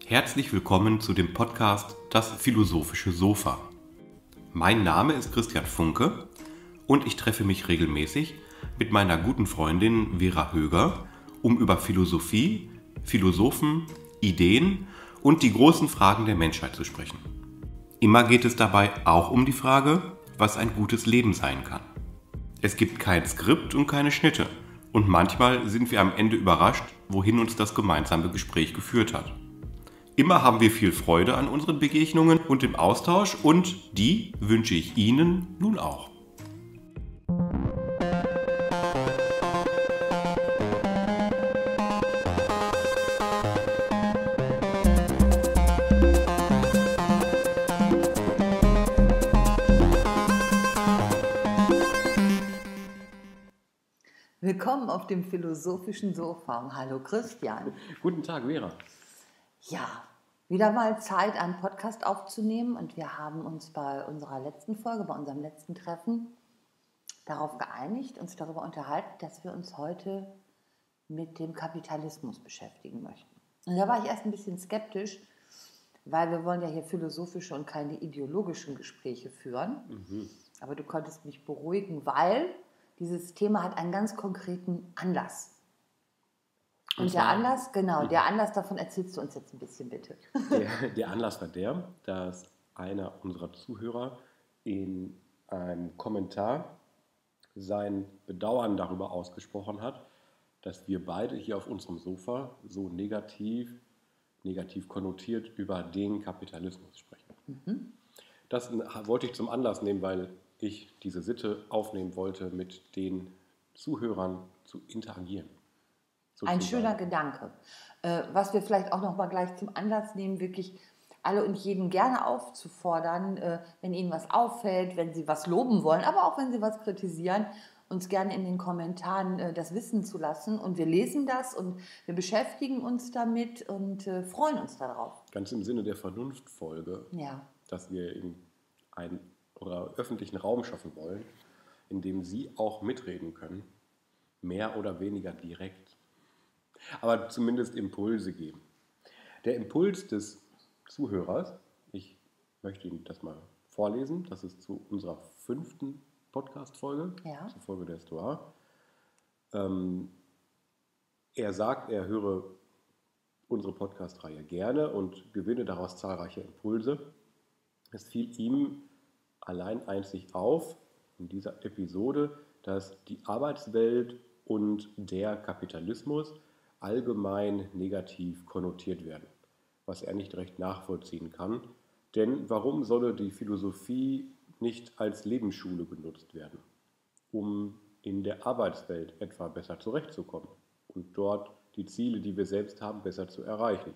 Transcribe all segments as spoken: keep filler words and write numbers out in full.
Herzlich willkommen zu dem Podcast Das philosophische Sofa. Mein Name ist Christian Funke und ich treffe mich regelmäßig mit meiner guten Freundin Vera Höger, um über Philosophie, Philosophen, Ideen und die großen Fragen der Menschheit zu sprechen. Immer geht es dabei auch um die Frage, was ein gutes Leben sein kann. Es gibt kein Skript und keine Schnitte und manchmal sind wir am Ende überrascht, wohin uns das gemeinsame Gespräch geführt hat. Immer haben wir viel Freude an unseren Begegnungen und im Austausch und die wünsche ich Ihnen nun auch. Willkommen auf dem philosophischen Sofa. Hallo Christian. Guten Tag, Vera. Ja, wieder mal Zeit, einen Podcast aufzunehmen und wir haben uns bei unserer letzten Folge, bei unserem letzten Treffen darauf geeinigt, uns darüber unterhalten, dass wir uns heute mit dem Kapitalismus beschäftigen möchten. Und da war ich erst ein bisschen skeptisch, weil wir wollen ja hier philosophische und keine ideologischen Gespräche führen. Mhm. Aber du konntest mich beruhigen, weil dieses Thema hat einen ganz konkreten Anlass. Und, und der Anlass, genau, der Anlass davon erzählst du uns jetzt ein bisschen, bitte. Der, der Anlass war der, dass einer unserer Zuhörer in einem Kommentar sein Bedauern darüber ausgesprochen hat, dass wir beide hier auf unserem Sofa so negativ, negativ konnotiert über den Kapitalismus sprechen. Mhm. Das wollte ich zum Anlass nehmen, weil ich diese Sitte aufnehmen wollte, mit den Zuhörern zu interagieren. Sozusagen. Ein schöner Gedanke. Äh, was wir vielleicht auch noch mal gleich zum Anlass nehmen, wirklich alle und jeden gerne aufzufordern, äh, wenn ihnen was auffällt, wenn sie was loben wollen, aber auch wenn sie was kritisieren, uns gerne in den Kommentaren äh, das wissen zu lassen. Und wir lesen das und wir beschäftigen uns damit und äh, freuen uns darauf. Ganz im Sinne der Vernunftfolge, ja. dass wir in einen oder öffentlichen Raum schaffen wollen, in dem Sie auch mitreden können, mehr oder weniger direkt, aber zumindest Impulse geben. Der Impuls des Zuhörers, ich möchte Ihnen das mal vorlesen, das ist zu unserer fünften Podcast-Folge, ja. zur Folge der Stoa. Ähm, er sagt, er höre unsere Podcast-Reihe gerne und gewinne daraus zahlreiche Impulse. Es fiel ihm allein einzig auf in dieser Episode, dass die Arbeitswelt und der Kapitalismus allgemein negativ konnotiert werden, was er nicht recht nachvollziehen kann. Denn warum solle die Philosophie nicht als Lebensschule genutzt werden, um in der Arbeitswelt etwa besser zurechtzukommen und dort die Ziele, die wir selbst haben, besser zu erreichen?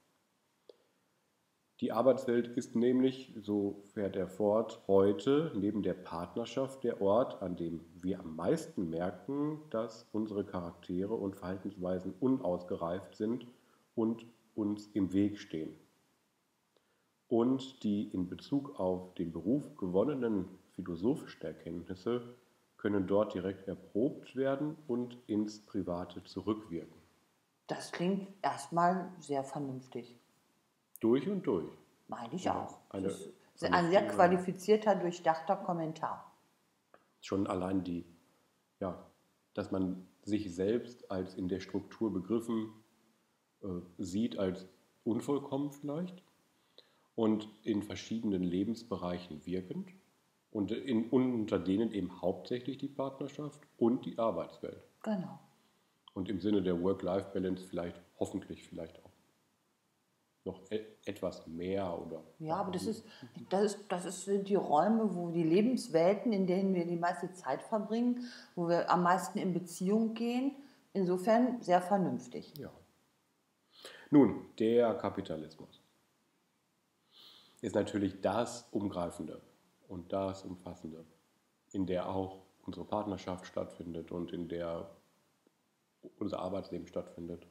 Die Arbeitswelt ist nämlich, so fährt er fort, heute neben der Partnerschaft der Ort, an dem wir am meisten merken, dass unsere Charaktere und Verhaltensweisen unausgereift sind und uns im Weg stehen. Und die in Bezug auf den Beruf gewonnenen philosophischen Erkenntnisse können dort direkt erprobt werden und ins Private zurückwirken. Das klingt erstmal sehr vernünftig. Durch und durch. Meine ich ja, auch. Eine, das ist ein sehr qualifizierter, durchdachter Kommentar. Schon allein die, ja, dass man sich selbst als in der Struktur begriffen äh, sieht, als unvollkommen vielleicht und in verschiedenen Lebensbereichen wirkend und in, unter denen eben hauptsächlich die Partnerschaft und die Arbeitswelt. Genau. Und im Sinne der Work-Life-Balance vielleicht, hoffentlich vielleicht auch noch e- etwas mehr oder... Ja, aber das, ist, das, ist, das ist, sind die Räume, wo die Lebenswelten, in denen wir die meiste Zeit verbringen, wo wir am meisten in Beziehung gehen. Insofern sehr vernünftig. Ja. Nun, der Kapitalismus ist natürlich das Umgreifende und das Umfassende, in der auch unsere Partnerschaft stattfindet und in der unser Arbeitsleben stattfindet.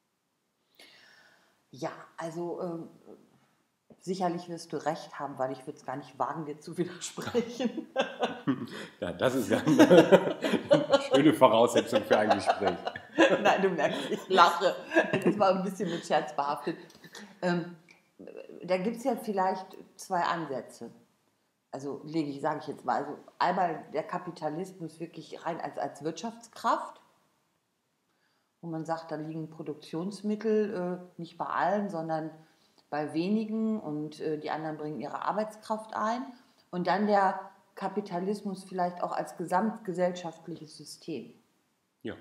Ja, also äh, sicherlich wirst du recht haben, weil ich würde es gar nicht wagen, dir zu widersprechen. Ja, das ist ja eine schöne Voraussetzung für ein Gespräch. Nein, du merkst, ich lache. Das war ein bisschen mit Scherz behaftet. Ähm, da gibt es ja vielleicht zwei Ansätze. Also lege ich, sage ich jetzt mal, also einmal der Kapitalismus wirklich rein als, als Wirtschaftskraft, wo man sagt, da liegen Produktionsmittel äh, nicht bei allen, sondern bei wenigen und äh, die anderen bringen ihre Arbeitskraft ein. Und dann der Kapitalismus vielleicht auch als gesamtgesellschaftliches System. Ja,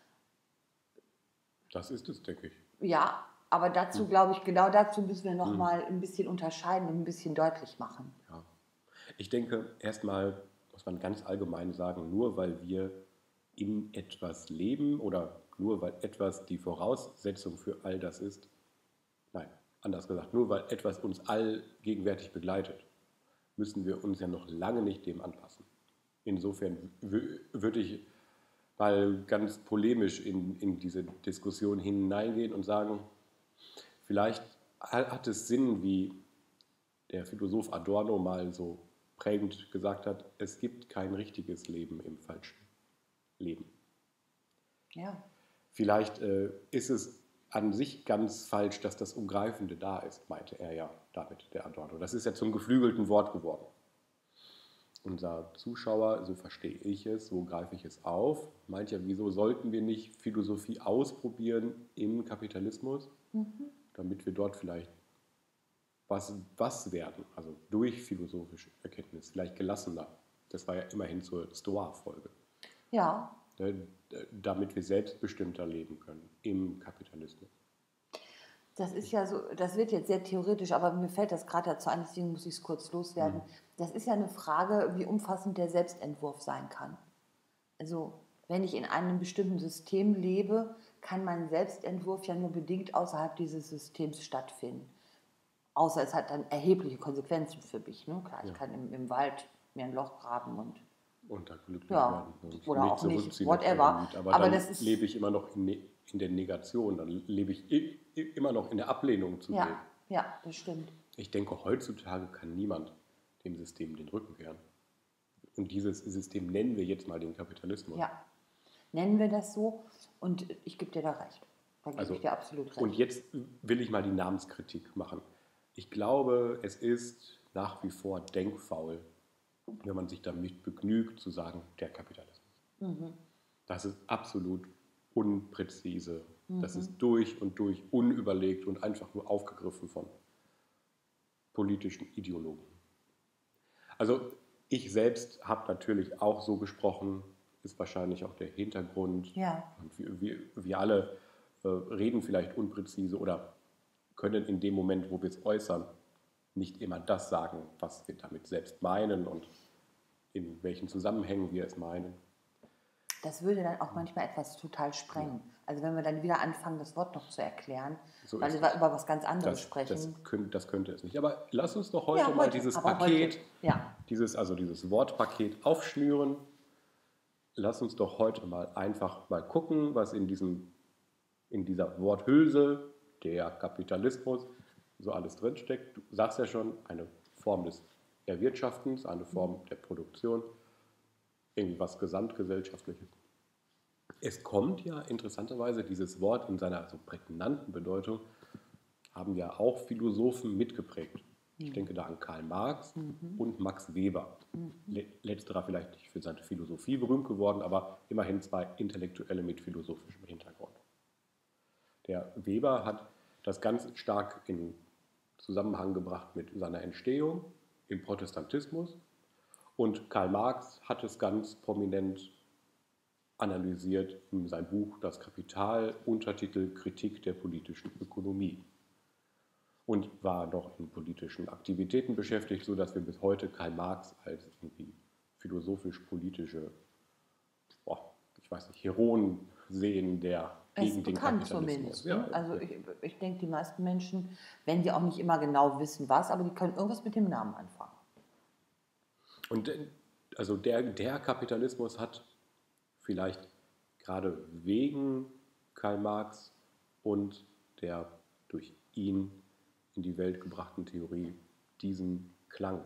das ist es, denke ich. Ja, aber dazu, Hm. glaube ich, genau dazu müssen wir noch Hm. mal ein bisschen unterscheiden und ein bisschen deutlich machen. Ja. Ich denke, erstmal muss man ganz allgemein sagen, nur weil wir in etwas leben oder nur weil etwas die Voraussetzung für all das ist, nein, anders gesagt, nur weil etwas uns allgegenwärtig begleitet, müssen wir uns ja noch lange nicht dem anpassen. Insofern w- würde ich mal ganz polemisch in, in diese Diskussion hineingehen und sagen, vielleicht ha- hat es Sinn, wie der Philosoph Adorno mal so prägend gesagt hat, es gibt kein richtiges Leben im falschen Leben. Ja. Vielleicht äh, ist es an sich ganz falsch, dass das Umgreifende da ist, meinte er ja damit, der Adorno. Das ist ja zum geflügelten Wort geworden. Unser Zuschauer, so verstehe ich es, so greife ich es auf, meint ja, wieso sollten wir nicht Philosophie ausprobieren im Kapitalismus, Mhm. damit wir dort vielleicht was, was werden, also durch philosophische Erkenntnis, vielleicht gelassener. Das war ja immerhin zur Stoa-Folge. Ja. Ne, damit wir selbstbestimmter leben können im Kapitalismus. Das ist ja so, das wird jetzt sehr theoretisch, aber mir fällt das gerade dazu ein, deswegen muss ich es kurz loswerden. Mhm. Das ist ja eine Frage, wie umfassend der Selbstentwurf sein kann. Also, wenn ich in einem bestimmten System lebe, kann mein Selbstentwurf ja nur bedingt außerhalb dieses Systems stattfinden. Außer es hat dann erhebliche Konsequenzen für mich. Ne? Klar, ich Ja. kann im, im Wald mir ein Loch graben und Und da glücklich ja, werden und oder mich auch nicht, zurückziehen auf whatever. Eremit. Aber, Aber dann das ist, lebe ich immer noch in, ne- in der Negation, dann lebe ich i- i- immer noch in der Ablehnung zu dem. ja, ja, das stimmt. Ich denke, heutzutage kann niemand dem System den Rücken kehren. Und dieses System nennen wir jetzt mal den Kapitalismus. Ja, nennen wir das so und ich gebe dir da recht. Da gebe Also, ich dir absolut recht. Und jetzt will ich mal die Namenskritik machen. Ich glaube, es ist nach wie vor denkfaul, wenn man sich damit begnügt, zu sagen, der Kapitalismus. Mhm. Das ist absolut unpräzise. Mhm. Das ist durch und durch unüberlegt und einfach nur aufgegriffen von politischen Ideologen. Also ich selbst habe natürlich auch so gesprochen, ist wahrscheinlich auch der Hintergrund. Ja. Und wir, wir, wir alle äh, reden vielleicht unpräzise oder können in dem Moment, wo wir es äußern, nicht immer das sagen, was wir damit selbst meinen und in welchen Zusammenhängen wir es meinen. Das würde dann auch manchmal etwas total sprengen. Also wenn wir dann wieder anfangen, das Wort noch zu erklären, So weil ist wir es. über was ganz anderes Das, sprechen. das, könnte, das könnte es nicht. Aber lass uns doch heute, Ja, mal heute, dieses aber Paket, heute, ja. dieses, also dieses Wortpaket aufschnüren. Lass uns doch heute mal einfach mal gucken, was in, diesem, in dieser Worthülse, der Kapitalismus, so alles drinsteckt. Du sagst ja schon, eine Form des Erwirtschaftens, eine Form der Produktion, irgendwie was Gesamtgesellschaftliches. Es kommt ja interessanterweise, dieses Wort in seiner so prägnanten Bedeutung, haben ja auch Philosophen mitgeprägt. Ich denke da an Karl Marx Mhm. und Max Weber. Mhm. Le- Letzterer vielleicht nicht für seine Philosophie berühmt geworden, aber immerhin zwei Intellektuelle mit philosophischem Hintergrund. Der Weber hat das ganz stark in Zusammenhang gebracht mit seiner Entstehung im Protestantismus und Karl Marx hat es ganz prominent analysiert in seinem Buch Das Kapital, Untertitel Kritik der politischen Ökonomie. Und war noch in politischen Aktivitäten beschäftigt, sodass wir bis heute Karl Marx als irgendwie philosophisch-politische, boah, ich weiß nicht, Heroen sehen, der Es gegen ist den bekannt Kapitalismus. zumindest. Ne? Ja, Also ja. ich, ich denke, die meisten Menschen, wenn sie auch nicht immer genau wissen, was, aber die können irgendwas mit dem Namen anfangen. Und äh, also der, der Kapitalismus hat vielleicht gerade wegen Karl Marx und der durch ihn in die Welt gebrachten Theorie diesen Klang,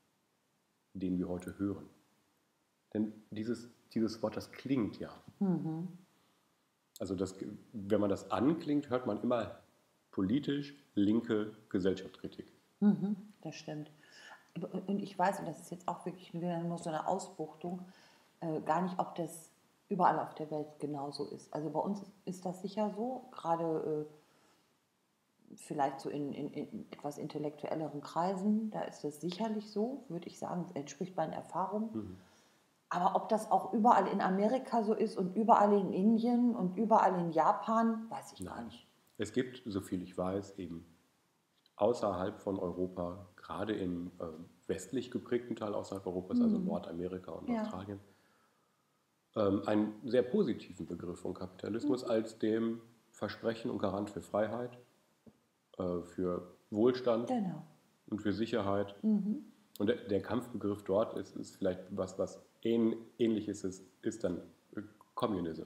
den wir heute hören. Denn dieses, dieses Wort, das klingt ja. Mhm. Also das, wenn man das anklingt, hört man immer politisch, linke Gesellschaftskritik. Mhm, das stimmt. Und ich weiß, und das ist jetzt auch wirklich nur so eine Ausbuchtung, äh, gar nicht, ob das überall auf der Welt genauso ist. Also bei uns ist das sicher so, gerade äh, vielleicht so in, in, in etwas intellektuelleren Kreisen, da ist das sicherlich so, würde ich sagen, entspricht meinen Erfahrungen. Mhm. Aber ob das auch überall in Amerika so ist und überall in Indien und überall in Japan, weiß ich gar Nein. nicht. Es gibt, soviel ich weiß, eben außerhalb von Europa, gerade im äh, westlich geprägten Teil außerhalb Europas, also Nordamerika und Ja. Australien, ähm, einen sehr positiven Begriff von Kapitalismus als dem Versprechen und Garant für Freiheit, äh, für Wohlstand Genau. und für Sicherheit. Und der, der Kampfbegriff dort ist, ist vielleicht was, was ähn, ähnliches ist, ist dann äh, Communism.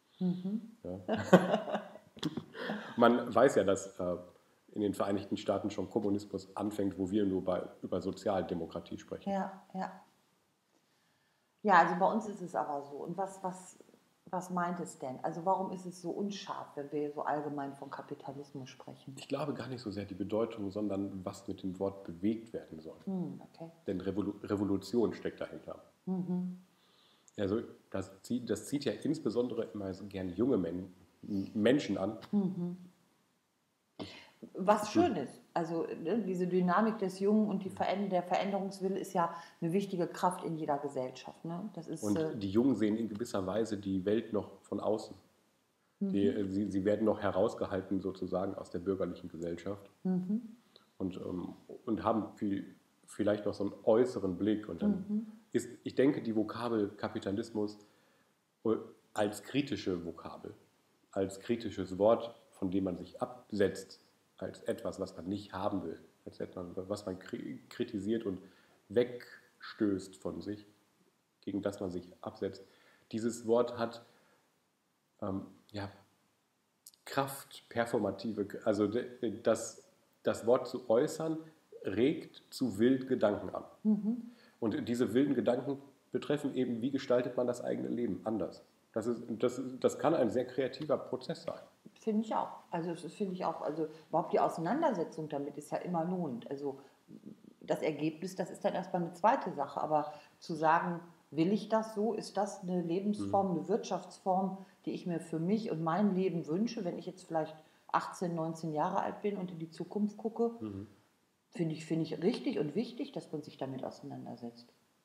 Ja. Man weiß ja, dass äh, in den Vereinigten Staaten schon Kommunismus anfängt, wo wir nur bei, über Sozialdemokratie sprechen. Ja, ja. Ja, also bei uns ist es aber so. Und was, was, was meint es denn? Also warum ist es so unscharf, wenn wir so allgemein von Kapitalismus sprechen? Ich glaube gar nicht so sehr die Bedeutung, sondern was mit dem Wort bewegt werden soll. Hm, okay. Denn Revolu Revolution steckt dahinter. Mhm. Also das zieht, das zieht ja insbesondere immer so gern junge Men Menschen an. Was schön ist. Also ne, diese Dynamik des Jungen und die Veränder der Veränderungswille ist ja eine wichtige Kraft in jeder Gesellschaft. Ne? Das ist, Und äh, die Jungen sehen in gewisser Weise die Welt noch von außen. Die, äh, sie, sie werden noch herausgehalten sozusagen aus der bürgerlichen Gesellschaft und, ähm, und haben viel, vielleicht noch so einen äußeren Blick. Und dann ist, ich denke, die Vokabel Kapitalismus äh, als kritische Vokabel, als kritisches Wort, von dem man sich absetzt, als etwas, was man nicht haben will, als etwas, was man kritisiert und wegstößt von sich, gegen das man sich absetzt. Dieses Wort hat ähm, ja, Kraft, performative, also das, das Wort zu äußern, regt zu wilden Gedanken an. Mhm. Und diese wilden Gedanken betreffen eben, wie gestaltet man das eigene Leben anders. Das, ist, das, das kann ein sehr kreativer Prozess sein. Finde ich auch. Also das finde ich auch. Also überhaupt die Auseinandersetzung damit ist ja immer lohnend. Also das Ergebnis, das ist dann erstmal eine zweite Sache. Aber zu sagen, will ich das so? Ist das eine Lebensform, eine Wirtschaftsform, die ich mir für mich und mein Leben wünsche, wenn ich jetzt vielleicht achtzehn, neunzehn Jahre alt bin und in die Zukunft gucke? Mhm. Finde ich, finde ich richtig und wichtig, dass man sich damit auseinandersetzt.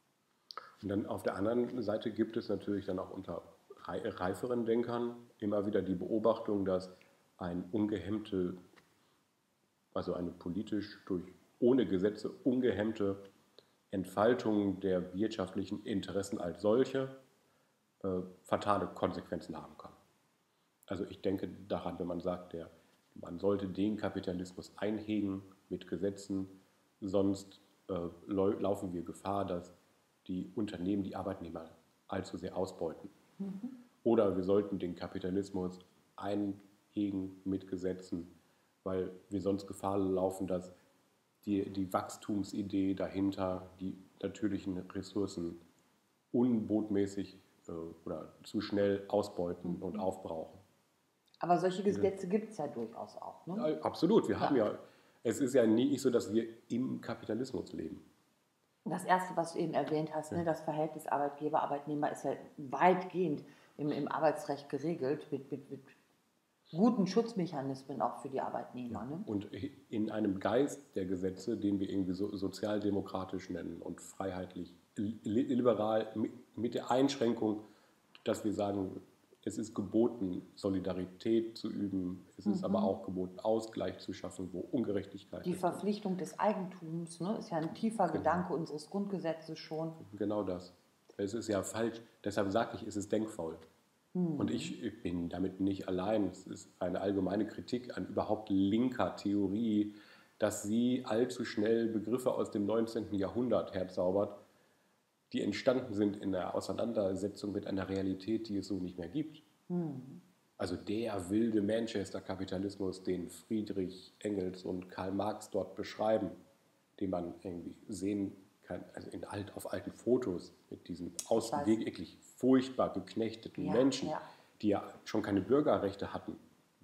Und dann auf der anderen Seite gibt es natürlich dann auch unter reiferen Denkern immer wieder die Beobachtung, dass eine ungehemmte, also eine politisch durch ohne Gesetze ungehemmte Entfaltung der wirtschaftlichen Interessen als solche äh, fatale Konsequenzen haben kann. Also ich denke daran, wenn man sagt, der, man sollte den Kapitalismus einhegen mit Gesetzen, sonst äh, laufen wir Gefahr, dass die Unternehmen die Arbeitnehmer allzu sehr ausbeuten. Mhm. Oder wir sollten den Kapitalismus einhegen mit Gesetzen, weil wir sonst Gefahr laufen, dass die, die Wachstumsidee dahinter die natürlichen Ressourcen unbotmäßig äh, oder zu schnell ausbeuten mhm. und aufbrauchen. Aber solche Gesetze gibt es ja durchaus auch. Ne? Ja, absolut. Wir ja. haben ja, es ist ja nicht so, dass wir im Kapitalismus leben. Das Erste, was du eben erwähnt hast, ja. ne, das Verhältnis Arbeitgeber-Arbeitnehmer ist ja weitgehend im, im Arbeitsrecht geregelt, mit, mit, mit guten Schutzmechanismen auch für die Arbeitnehmer. Ja. Ne? Und in einem Geist der Gesetze, den wir irgendwie so sozialdemokratisch nennen und freiheitlich, liberal, mit der Einschränkung, dass wir sagen, es ist geboten, Solidarität zu üben, es ist mhm. aber auch geboten, Ausgleich zu schaffen, wo Ungerechtigkeit Die ist. Verpflichtung des Eigentums, ne, ist ja ein tiefer genau. Gedanke unseres Grundgesetzes schon. Genau das. Es ist ja falsch, deshalb sage ich, es ist denkfaul. Mhm. Und ich, ich bin damit nicht allein. Es ist eine allgemeine Kritik an überhaupt linker Theorie, dass sie allzu schnell Begriffe aus dem neunzehnten Jahrhundert herzaubert, die entstanden sind in der Auseinandersetzung mit einer Realität, die es so nicht mehr gibt. Mhm. Also der wilde Manchester-Kapitalismus, den Friedrich Engels und Karl Marx dort beschreiben, den man irgendwie sehen kann, also in alt, auf alten Fotos mit diesen ausweglich furchtbar geknechteten ja, Menschen, ja. die ja schon keine Bürgerrechte hatten,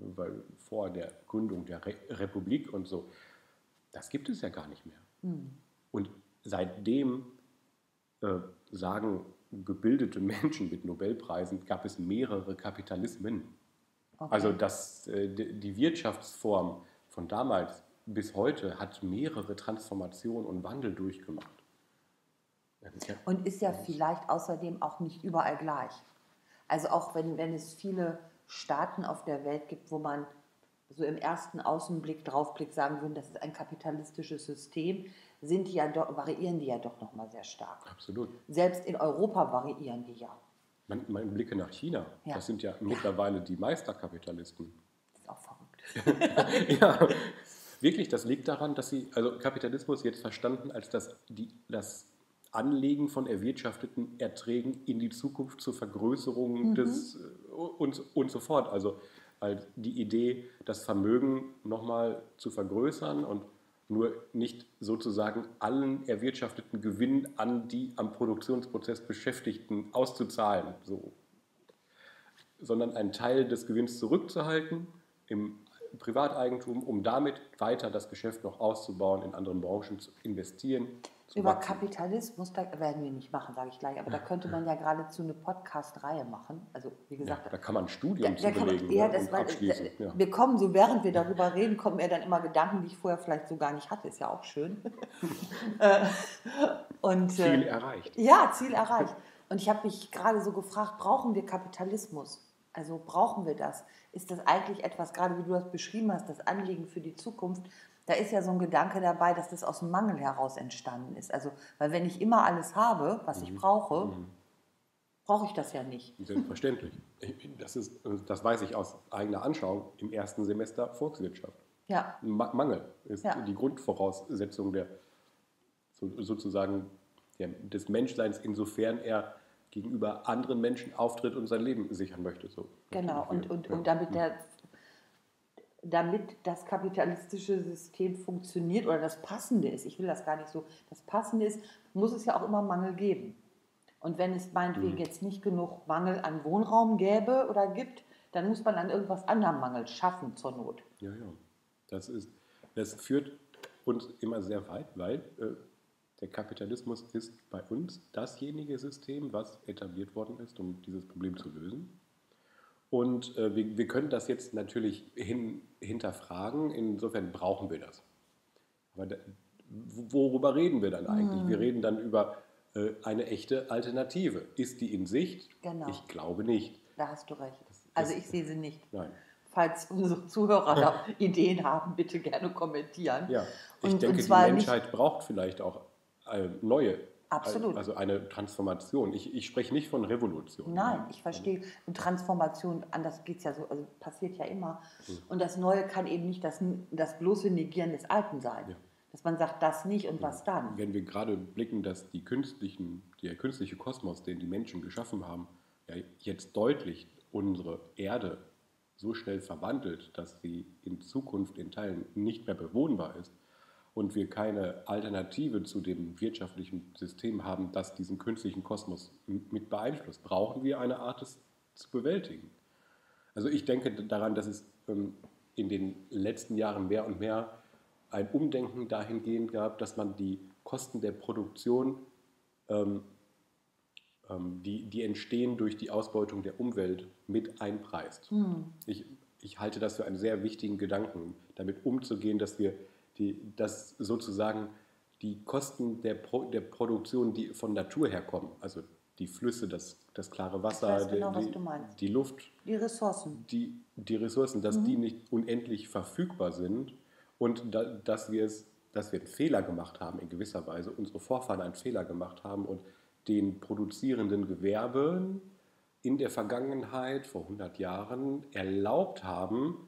weil vor der Gründung der Re- Republik und so, das gibt es ja gar nicht mehr. Hm. Und seitdem äh, sagen gebildete Menschen mit Nobelpreisen, gab es mehrere Kapitalismen. Okay. Also das, äh, die die Wirtschaftsform von damals bis heute hat mehrere Transformationen und Wandel durchgemacht. Ja, Und ist ja vielleicht außerdem auch nicht überall gleich. Also auch wenn, wenn es viele Staaten auf der Welt gibt, wo man so im ersten Außenblick, Draufblick sagen würde, das ist ein kapitalistisches System, sind die ja doch, variieren die ja doch nochmal sehr stark. absolut. Selbst in Europa variieren die ja. Man, man blicke nach China, Ja. das sind ja mittlerweile die Meisterkapitalisten. Das ist auch verrückt. Ja, wirklich, das liegt daran, dass sie, also Kapitalismus jetzt verstanden als das, die, das Anlegen von erwirtschafteten Erträgen in die Zukunft zur Vergrößerung Mhm. des äh, und, und so fort. Also als die Idee, das Vermögen nochmal zu vergrößern und nur nicht sozusagen allen erwirtschafteten Gewinn an die am Produktionsprozess Beschäftigten auszuzahlen, so, sondern einen Teil des Gewinns zurückzuhalten im Privateigentum, um damit weiter das Geschäft noch auszubauen, in anderen Branchen zu investieren. Zu Über wachsen. Kapitalismus, da werden wir nicht machen, sage ich gleich, aber da könnte man ja geradezu eine Podcast-Reihe machen. Also wie Ja, gesagt, da kann man ein Studium da zu kann man- belegen ja, ne, das und war- abschließen. da- Ja. Wir kommen so, während wir darüber reden, kommen mir dann immer Gedanken, die ich vorher vielleicht so gar nicht hatte. Ist ja auch schön. Äh, und, äh, Ziel erreicht. Ja, Ziel erreicht. Und ich habe mich gerade so gefragt, brauchen wir Kapitalismus? Also brauchen wir das? Ist das eigentlich etwas, gerade wie du das beschrieben hast, das Anliegen für die Zukunft? Da ist ja so ein Gedanke dabei, dass das aus dem Mangel heraus entstanden ist. Also, weil wenn ich immer alles habe, was ich brauche, brauche ich das ja nicht. Selbstverständlich. Das, ist, das weiß ich aus eigener Anschauung im ersten Semester Volkswirtschaft. Ja, Ma- Mangel ist Ja. die Grundvoraussetzung der, so, sozusagen der, des Menschseins, insofern er gegenüber anderen Menschen auftritt und sein Leben sichern möchte. So. genau. Und, und, Ja. und damit, der, damit das kapitalistische System funktioniert oder das Passende ist, ich will das gar nicht so, das Passende ist, muss es ja auch immer Mangel geben. Und wenn es meinetwegen jetzt nicht genug Mangel an Wohnraum gäbe oder gibt, dann muss man an irgendwas anderem Mangel schaffen zur Not. Ja, ja. Das, ist, das führt uns immer sehr weit, weil äh, der Kapitalismus ist bei uns dasjenige System, was etabliert worden ist, um dieses Problem zu lösen. Und äh, wir, wir können das jetzt natürlich hin, hinterfragen, insofern brauchen wir das. Aber da, worüber reden wir dann eigentlich? Wir reden dann über äh, eine echte Alternative. Ist die in Sicht? Genau. Ich glaube nicht. Da hast du recht. Also ich sehe sie nicht. Nein. Falls unsere Zuhörer da Ideen haben, bitte gerne kommentieren. Ja, ich Und- denke, und die zwar nicht- Menschheit braucht vielleicht auch äh, neue, Absolut. also eine Transformation. Ich, ich spreche nicht von Revolution. Nein, ich verstehe. Und Transformation, anders geht es ja so, also passiert ja immer. Und das Neue kann eben nicht das, das bloße Negieren des Alten sein. Ja. Dass man sagt, das nicht und was dann. Wenn wir gerade blicken, dass die künstlichen, der künstliche Kosmos, den die Menschen geschaffen haben, ja jetzt deutlich unsere Erde so schnell verwandelt, dass sie in Zukunft in Teilen nicht mehr bewohnbar ist und wir keine Alternative zu dem wirtschaftlichen System haben, das diesen künstlichen Kosmos m- mit beeinflusst, brauchen wir eine Art, es zu bewältigen. Also ich denke daran, dass es ähm, in den letzten Jahren mehr und mehr ein Umdenken dahingehend gab, dass man die Kosten der Produktion, ähm, ähm, die, die entstehen durch die Ausbeutung der Umwelt, mit einpreist. Ich, ich halte das für einen sehr wichtigen Gedanken, damit umzugehen, dass wir die, dass sozusagen die Kosten der, Pro, der Produktion, die von Natur herkommen, also die Flüsse, das, das klare Wasser, Ich weiß genau, die, was die, du meinst. die Luft, Die Ressourcen. die, die Ressourcen, dass die nicht unendlich verfügbar sind und da, dass, wir es, dass wir einen Fehler gemacht haben in gewisser Weise, unsere Vorfahren einen Fehler gemacht haben und den produzierenden Gewerben in der Vergangenheit, vor hundert Jahren, erlaubt haben,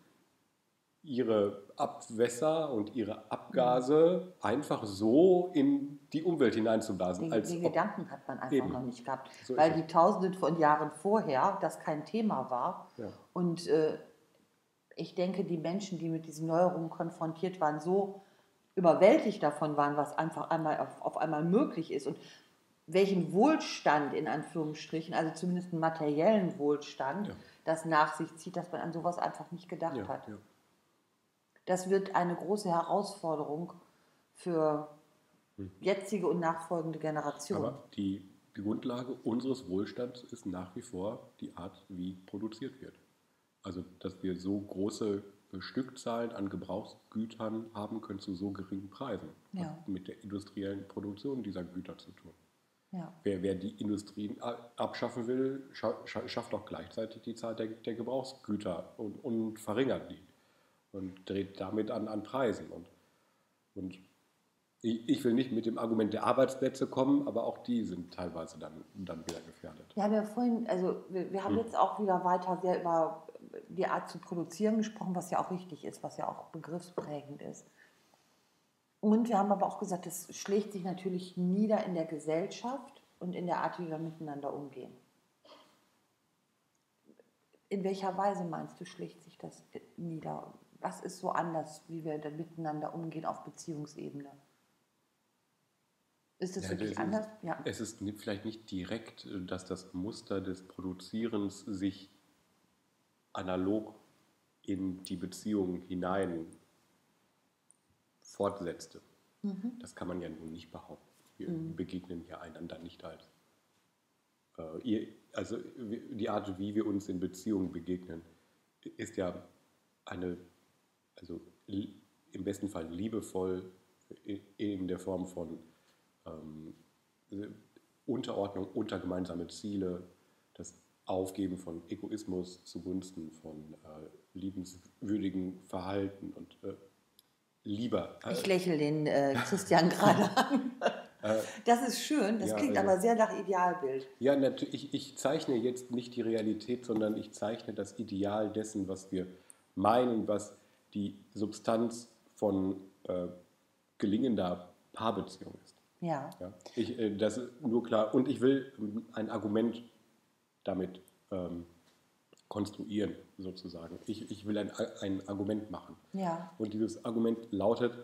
ihre Abwässer und ihre Abgase einfach so in die Umwelt hineinzublasen. Den, als den ob- Gedanken hat man einfach Eben. noch nicht gehabt. So ist weil es. die Tausende von Jahren vorher das kein Thema war. Ja. Und äh, ich denke, die Menschen, die mit diesen Neuerungen konfrontiert waren, so überwältigt davon waren, was einfach einmal auf, auf einmal möglich ist. Und welchen Wohlstand in Anführungsstrichen, also zumindest einen materiellen Wohlstand, Ja. das nach sich zieht, dass man an sowas einfach nicht gedacht Ja, hat. ja. Das wird eine große Herausforderung für Hm. jetzige und nachfolgende Generationen. Aber die Grundlage unseres Wohlstands ist nach wie vor die Art, wie produziert wird. Also, dass wir so große Stückzahlen an Gebrauchsgütern haben können zu so geringen Preisen. Ja. Hat mit der industriellen Produktion dieser Güter zu tun. Ja. Wer, wer die Industrien a- abschaffen will, scha scha schafft auch gleichzeitig die Zahl der, der Gebrauchsgüter und, und verringert die und dreht damit an, an Preisen. Und, und ich, ich will nicht mit dem Argument der Arbeitsplätze kommen, aber auch die sind teilweise dann, dann wieder gefährdet. Wir haben ja vorhin, also wir, wir haben Hm. jetzt auch wieder weiter sehr über die Art zu produzieren gesprochen, was ja auch richtig ist, was ja auch begriffsprägend ist. Und wir haben aber auch gesagt, das schlägt sich natürlich nieder in der Gesellschaft und in der Art, wie wir miteinander umgehen. In welcher Weise meinst du, schlägt sich das nieder? Was ist so anders, wie wir dann miteinander umgehen auf Beziehungsebene? Ist das Ja, wirklich das anders? ist, Ja. Es ist ni- vielleicht nicht direkt, äh, dass das Muster des Produzierens sich analog in die Beziehung hinein fortsetzte. Mhm. Das kann man ja nun nicht behaupten. Wir Mhm. begegnen ja einander nicht als. Äh, ihr, also wie- die Art, wie wir uns in Beziehungen begegnen, ist ja eine, also li- im besten Fall liebevoll i- in der Form von ähm, Unterordnung unter gemeinsame Ziele, das Aufgeben von Egoismus zugunsten von äh, liebenswürdigen Verhalten und äh, lieber. Äh, Ich lächle den äh, Christian gerade an. Das ist schön, das ja, klingt also- aber sehr nach Idealbild. Ja, natürlich, ich, ich zeichne jetzt nicht die Realität, sondern ich zeichne das Ideal dessen, was wir meinen, was die Substanz von äh, gelingender Paarbeziehung ist. Ja. Ja, ich, äh, das ist nur klar. Und ich will ähm, ein Argument damit ähm, konstruieren, sozusagen. Ich, ich will ein, ein Argument machen. Ja. Und dieses Argument lautet,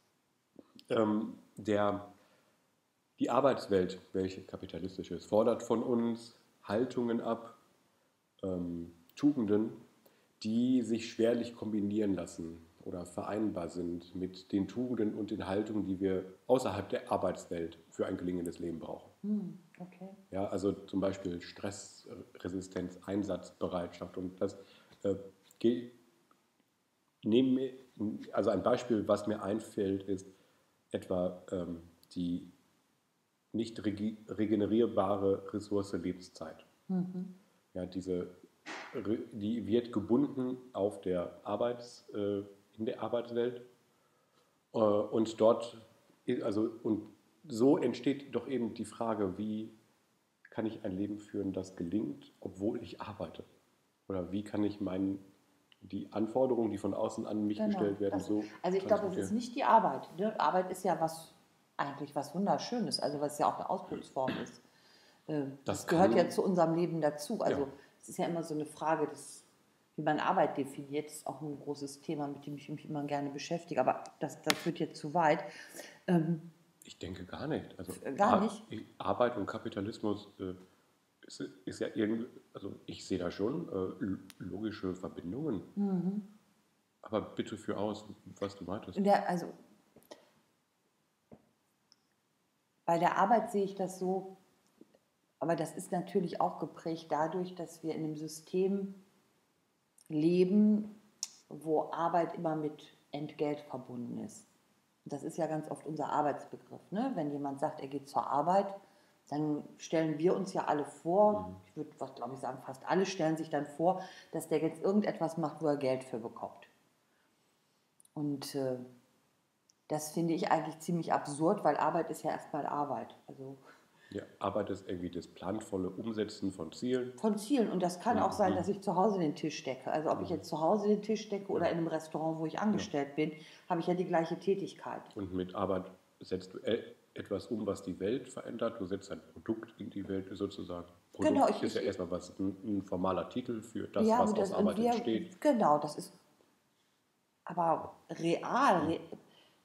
ähm, der, die Arbeitswelt, welche kapitalistisch ist, fordert von uns Haltungen ab, ähm, Tugenden, die sich schwerlich kombinieren lassen oder vereinbar sind mit den Tugenden und den Haltungen, die wir außerhalb der Arbeitswelt für ein gelingendes Leben brauchen. Hm, okay. Ja, also zum Beispiel Stressresistenz, Einsatzbereitschaft und das äh, geht, nehmen wir, also ein Beispiel, was mir einfällt, ist etwa ähm, die nicht rege- regenerierbare Ressource Lebenszeit. Mhm. Ja, diese, re- die wird gebunden auf der Arbeits, äh, in der Arbeitswelt äh, und dort, i- also und so entsteht doch eben die Frage, wie kann ich ein Leben führen, das gelingt, obwohl ich arbeite? Oder wie kann ich meinen, die Anforderungen, die von außen an mich Genau. gestellt werden, Das, so also ich glaube, es ist transportieren? nicht die Arbeit. Ne? Arbeit ist ja was, eigentlich was Wunderschönes, also was ja auch eine Ausdrucksform ist. Äh, Das, Das gehört kann- ja zu unserem Leben dazu. Also Ja. es ist ja immer so eine Frage, des, wie man Arbeit definiert, das ist auch ein großes Thema, mit dem ich mich immer gerne beschäftige. Aber das, das wird jetzt zu weit. Ähm, Ich denke gar nicht. Also Gar Ar- nicht? Arbeit und Kapitalismus äh, ist, ist ja irgendwie, also ich sehe da schon äh, l- logische Verbindungen. mhm. Aber bitte führ aus, was du meintest. Ja, also bei der Arbeit sehe ich das so, aber das ist natürlich auch geprägt dadurch, dass wir in einem System leben, wo Arbeit immer mit Entgelt verbunden ist. Und das ist ja ganz oft unser Arbeitsbegriff. Ne? Wenn jemand sagt, er geht zur Arbeit, dann stellen wir uns ja alle vor, ich würde, was glaube ich sagen, fast alle stellen sich dann vor, dass der jetzt irgendetwas macht, wo er Geld für bekommt. Und äh, das finde ich eigentlich ziemlich absurd, weil Arbeit ist ja erstmal Arbeit. Also Ja, Arbeit ist irgendwie das planvolle Umsetzen von Zielen. von Zielen. Und das kann auch sein, dass ich zu Hause den Tisch decke. Also ob ich jetzt zu Hause den Tisch decke oder in einem Restaurant, wo ich angestellt bin, habe ich ja die gleiche Tätigkeit. Und mit Arbeit setzt du e- etwas um, was die Welt verändert. Du setzt ein Produkt in die Welt sozusagen. Produkt Genau, ich- ist ja ich- erstmal was, ein, ein formaler Titel für das, Ja, was und das, aus und Arbeit wir, entsteht. genau, das ist aber real. Re,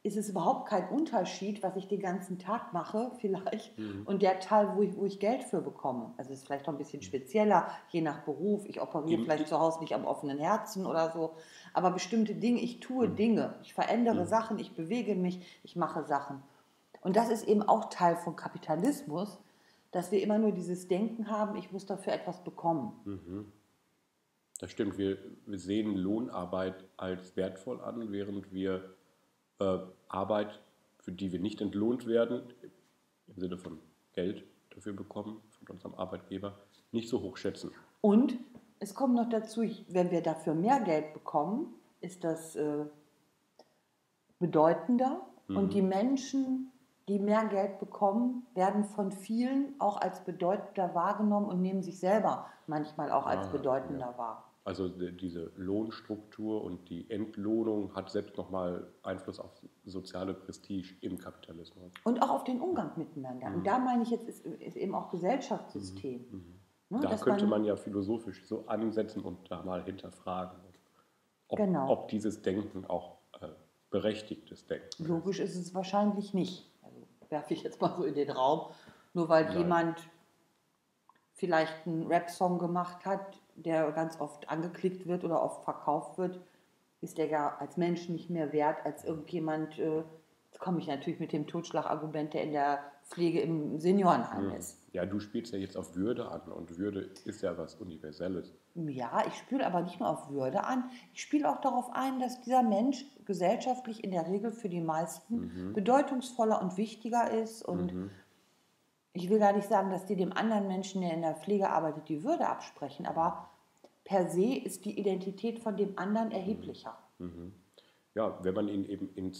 ist es überhaupt kein Unterschied, was ich den ganzen Tag mache vielleicht Mhm. und der Teil, wo ich, wo ich Geld für bekomme. Also es ist vielleicht noch ein bisschen spezieller, je nach Beruf. Ich operiere Im- vielleicht zu Hause nicht am offenen Herzen oder so. Aber bestimmte Dinge, ich tue Mhm. Dinge, ich verändere Mhm. Sachen, ich bewege mich, ich mache Sachen. Und das ist eben auch Teil von Kapitalismus, dass wir immer nur dieses Denken haben, ich muss dafür etwas bekommen. Mhm. Das stimmt, wir, wir sehen Lohnarbeit als wertvoll an, während wir äh, Arbeit, für die wir nicht entlohnt werden, im Sinne von Geld dafür bekommen, von unserem Arbeitgeber, nicht so hoch schätzen. Und es kommt noch dazu, ich- wenn wir dafür mehr Geld bekommen, ist das äh, bedeutender. Und die Menschen, die mehr Geld bekommen, werden von vielen auch als bedeutender wahrgenommen und nehmen sich selber manchmal auch als Ah, bedeutender ja. wahr. Also die- diese Lohnstruktur und die Entlohnung hat selbst nochmal Einfluss auf soziale Prestige im Kapitalismus. Und auch auf den Umgang miteinander. Und da meine ich jetzt, ist, ist eben auch Gesellschaftssystem. Ne, Da dass könnte man ja philosophisch so ansetzen und da mal hinterfragen, ob, Genau. ob dieses Denken auch äh, berechtigtes Denken ist. Logisch ist es wahrscheinlich nicht. Also werfe ich jetzt mal so in den Raum. Nur weil Nein. jemand vielleicht einen Rap-Song gemacht hat, der ganz oft angeklickt wird oder oft verkauft wird, ist der ja als Mensch nicht mehr wert als irgendjemand, äh, jetzt komme ich natürlich mit dem Totschlagargument, der in der Pflege im Seniorenheim ist. Ja, du spielst ja jetzt auf Würde an und Würde ist ja was Universelles. Ja, ich spiele aber nicht nur auf Würde an, ich spiele auch darauf ein, dass dieser Mensch gesellschaftlich in der Regel für die meisten bedeutungsvoller und wichtiger ist. Und ich will gar nicht sagen, dass die dem anderen Menschen, der in der Pflege arbeitet, die Würde absprechen, aber per se ist die Identität von dem anderen erheblicher. Ja, wenn man ihn eben in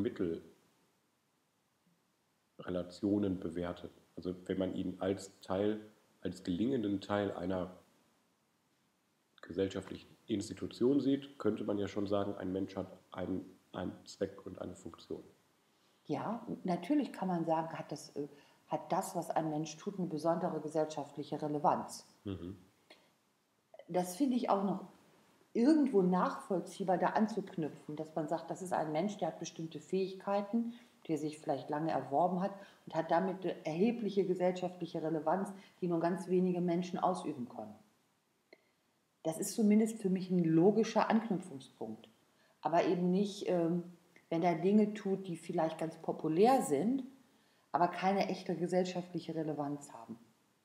Zweck-Mittel-Relationen bewertet, also wenn man ihn als Teil, als gelingenden Teil einer gesellschaftlichen Institution sieht, könnte man ja schon sagen, ein Mensch hat einen, einen Zweck und eine Funktion. Ja, natürlich kann man sagen, hat das, äh, hat das, was ein Mensch tut, eine besondere gesellschaftliche Relevanz. Das finde ich auch noch irgendwo nachvollziehbar, da anzuknüpfen, dass man sagt, das ist ein Mensch, der hat bestimmte Fähigkeiten, die er sich vielleicht lange erworben hat und hat damit eine erhebliche gesellschaftliche Relevanz, die nur ganz wenige Menschen ausüben können. Das ist zumindest für mich ein logischer Anknüpfungspunkt. Aber eben nicht, ähm, wenn er Dinge tut, die vielleicht ganz populär sind, aber keine echte gesellschaftliche Relevanz haben.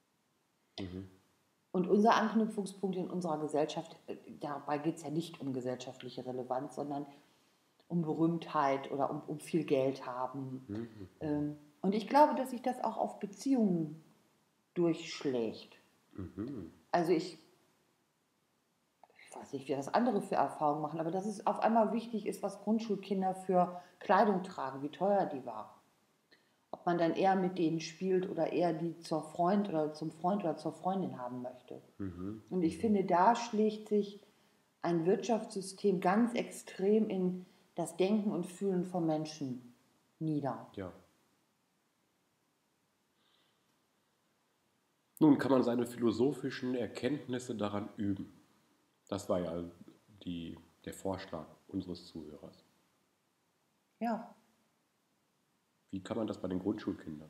Und unser Anknüpfungspunkt in unserer Gesellschaft, äh, dabei geht es ja nicht um gesellschaftliche Relevanz, sondern um Berühmtheit oder um, um viel Geld haben. Ähm, und ich glaube, dass sich das auch auf Beziehungen durchschlägt. Also ich, ich weiß nicht, wie das andere für Erfahrungen machen, aber dass es auf einmal wichtig ist, was Grundschulkinder für Kleidung tragen, wie teuer die war. Ob man dann eher mit denen spielt oder eher die zur Freund oder zum Freund oder zur Freundin haben möchte. Und ich finde, da schlägt sich ein Wirtschaftssystem ganz extrem in das Denken und Fühlen von Menschen nieder. Ja. Nun kann man seine philosophischen Erkenntnisse daran üben. Das war ja die, der Vorschlag unseres Zuhörers. Ja. Wie kann man das bei den Grundschulkindern?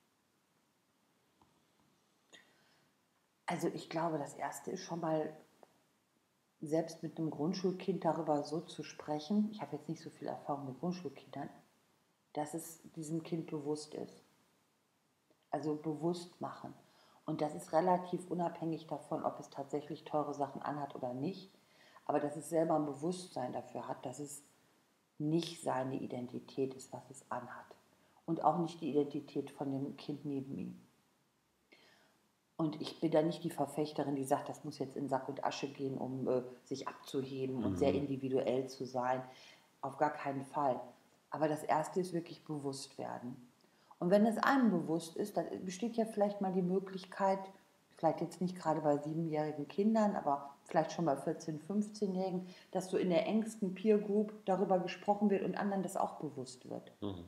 Also ich glaube, das Erste ist schon mal, selbst mit einem Grundschulkind darüber so zu sprechen, ich habe jetzt nicht so viel Erfahrung mit Grundschulkindern, dass es diesem Kind bewusst ist. Also bewusst machen. Und das ist relativ unabhängig davon, ob es tatsächlich teure Sachen anhat oder nicht. Aber dass es selber ein Bewusstsein dafür hat, dass es nicht seine Identität ist, was es anhat. Und auch nicht die Identität von dem Kind neben ihm. Und ich bin da nicht die Verfechterin, die sagt, das muss jetzt in Sack und Asche gehen, um äh, sich abzuheben mhm. und sehr individuell zu sein. Auf gar keinen Fall. Aber das Erste ist wirklich bewusst werden. Und wenn es einem bewusst ist, dann besteht ja vielleicht mal die Möglichkeit, vielleicht jetzt nicht gerade bei siebenjährigen Kindern, aber vielleicht schon bei vierzehn-, fünfzehnjährigen, dass so in der engsten Peer Group darüber gesprochen wird und anderen das auch bewusst wird. Mhm.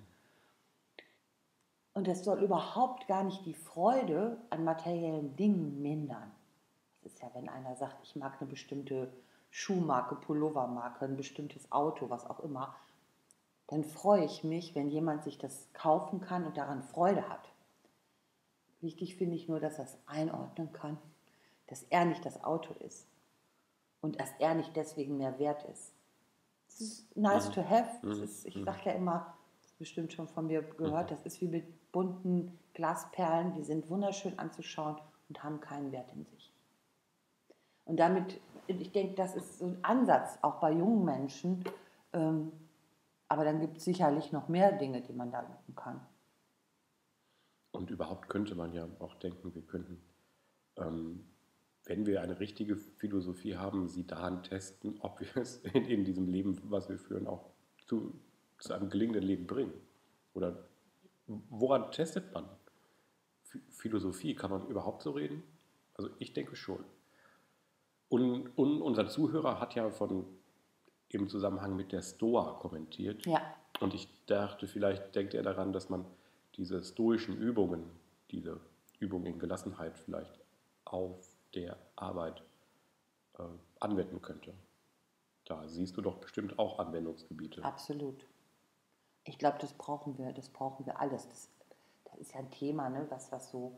Und das soll überhaupt gar nicht die Freude an materiellen Dingen mindern. Das ist ja, wenn einer sagt, ich mag eine bestimmte Schuhmarke, Pullovermarke, ein bestimmtes Auto, was auch immer. dann freue ich mich, wenn jemand sich das kaufen kann und daran Freude hat. Wichtig finde ich nur, dass er es einordnen kann, dass er nicht das Auto ist und dass er nicht deswegen mehr wert ist. Es ist nice Mhm. to have. Es Mhm. ist, ich Mhm. sage ja immer, das ist bestimmt schon von mir gehört, das ist wie mit bunten Glasperlen, die sind wunderschön anzuschauen und haben keinen Wert in sich. Und damit, ich denke, das ist so ein Ansatz, auch bei jungen Menschen. Ähm, aber dann gibt es sicherlich noch mehr Dinge, die man da üben kann. Und überhaupt könnte man ja auch denken, wir könnten, ähm, wenn wir eine richtige Philosophie haben, sie daran testen, ob wir es in, in diesem Leben, was wir führen, auch zu, zu einem gelingenden Leben bringen. Oder woran testet man Philosophie? Kann man überhaupt so reden? Also ich denke schon. Und, und unser Zuhörer hat ja von im Zusammenhang mit der Stoa kommentiert. Ja. Und ich dachte, vielleicht denkt er daran, dass man diese stoischen Übungen, diese Übung in Gelassenheit vielleicht auf der Arbeit äh, anwenden könnte. Da siehst du doch bestimmt auch Anwendungsgebiete. Absolut. Ich glaube, das brauchen wir, das brauchen wir alles. Das, das ist ja ein Thema, ne, was, was so,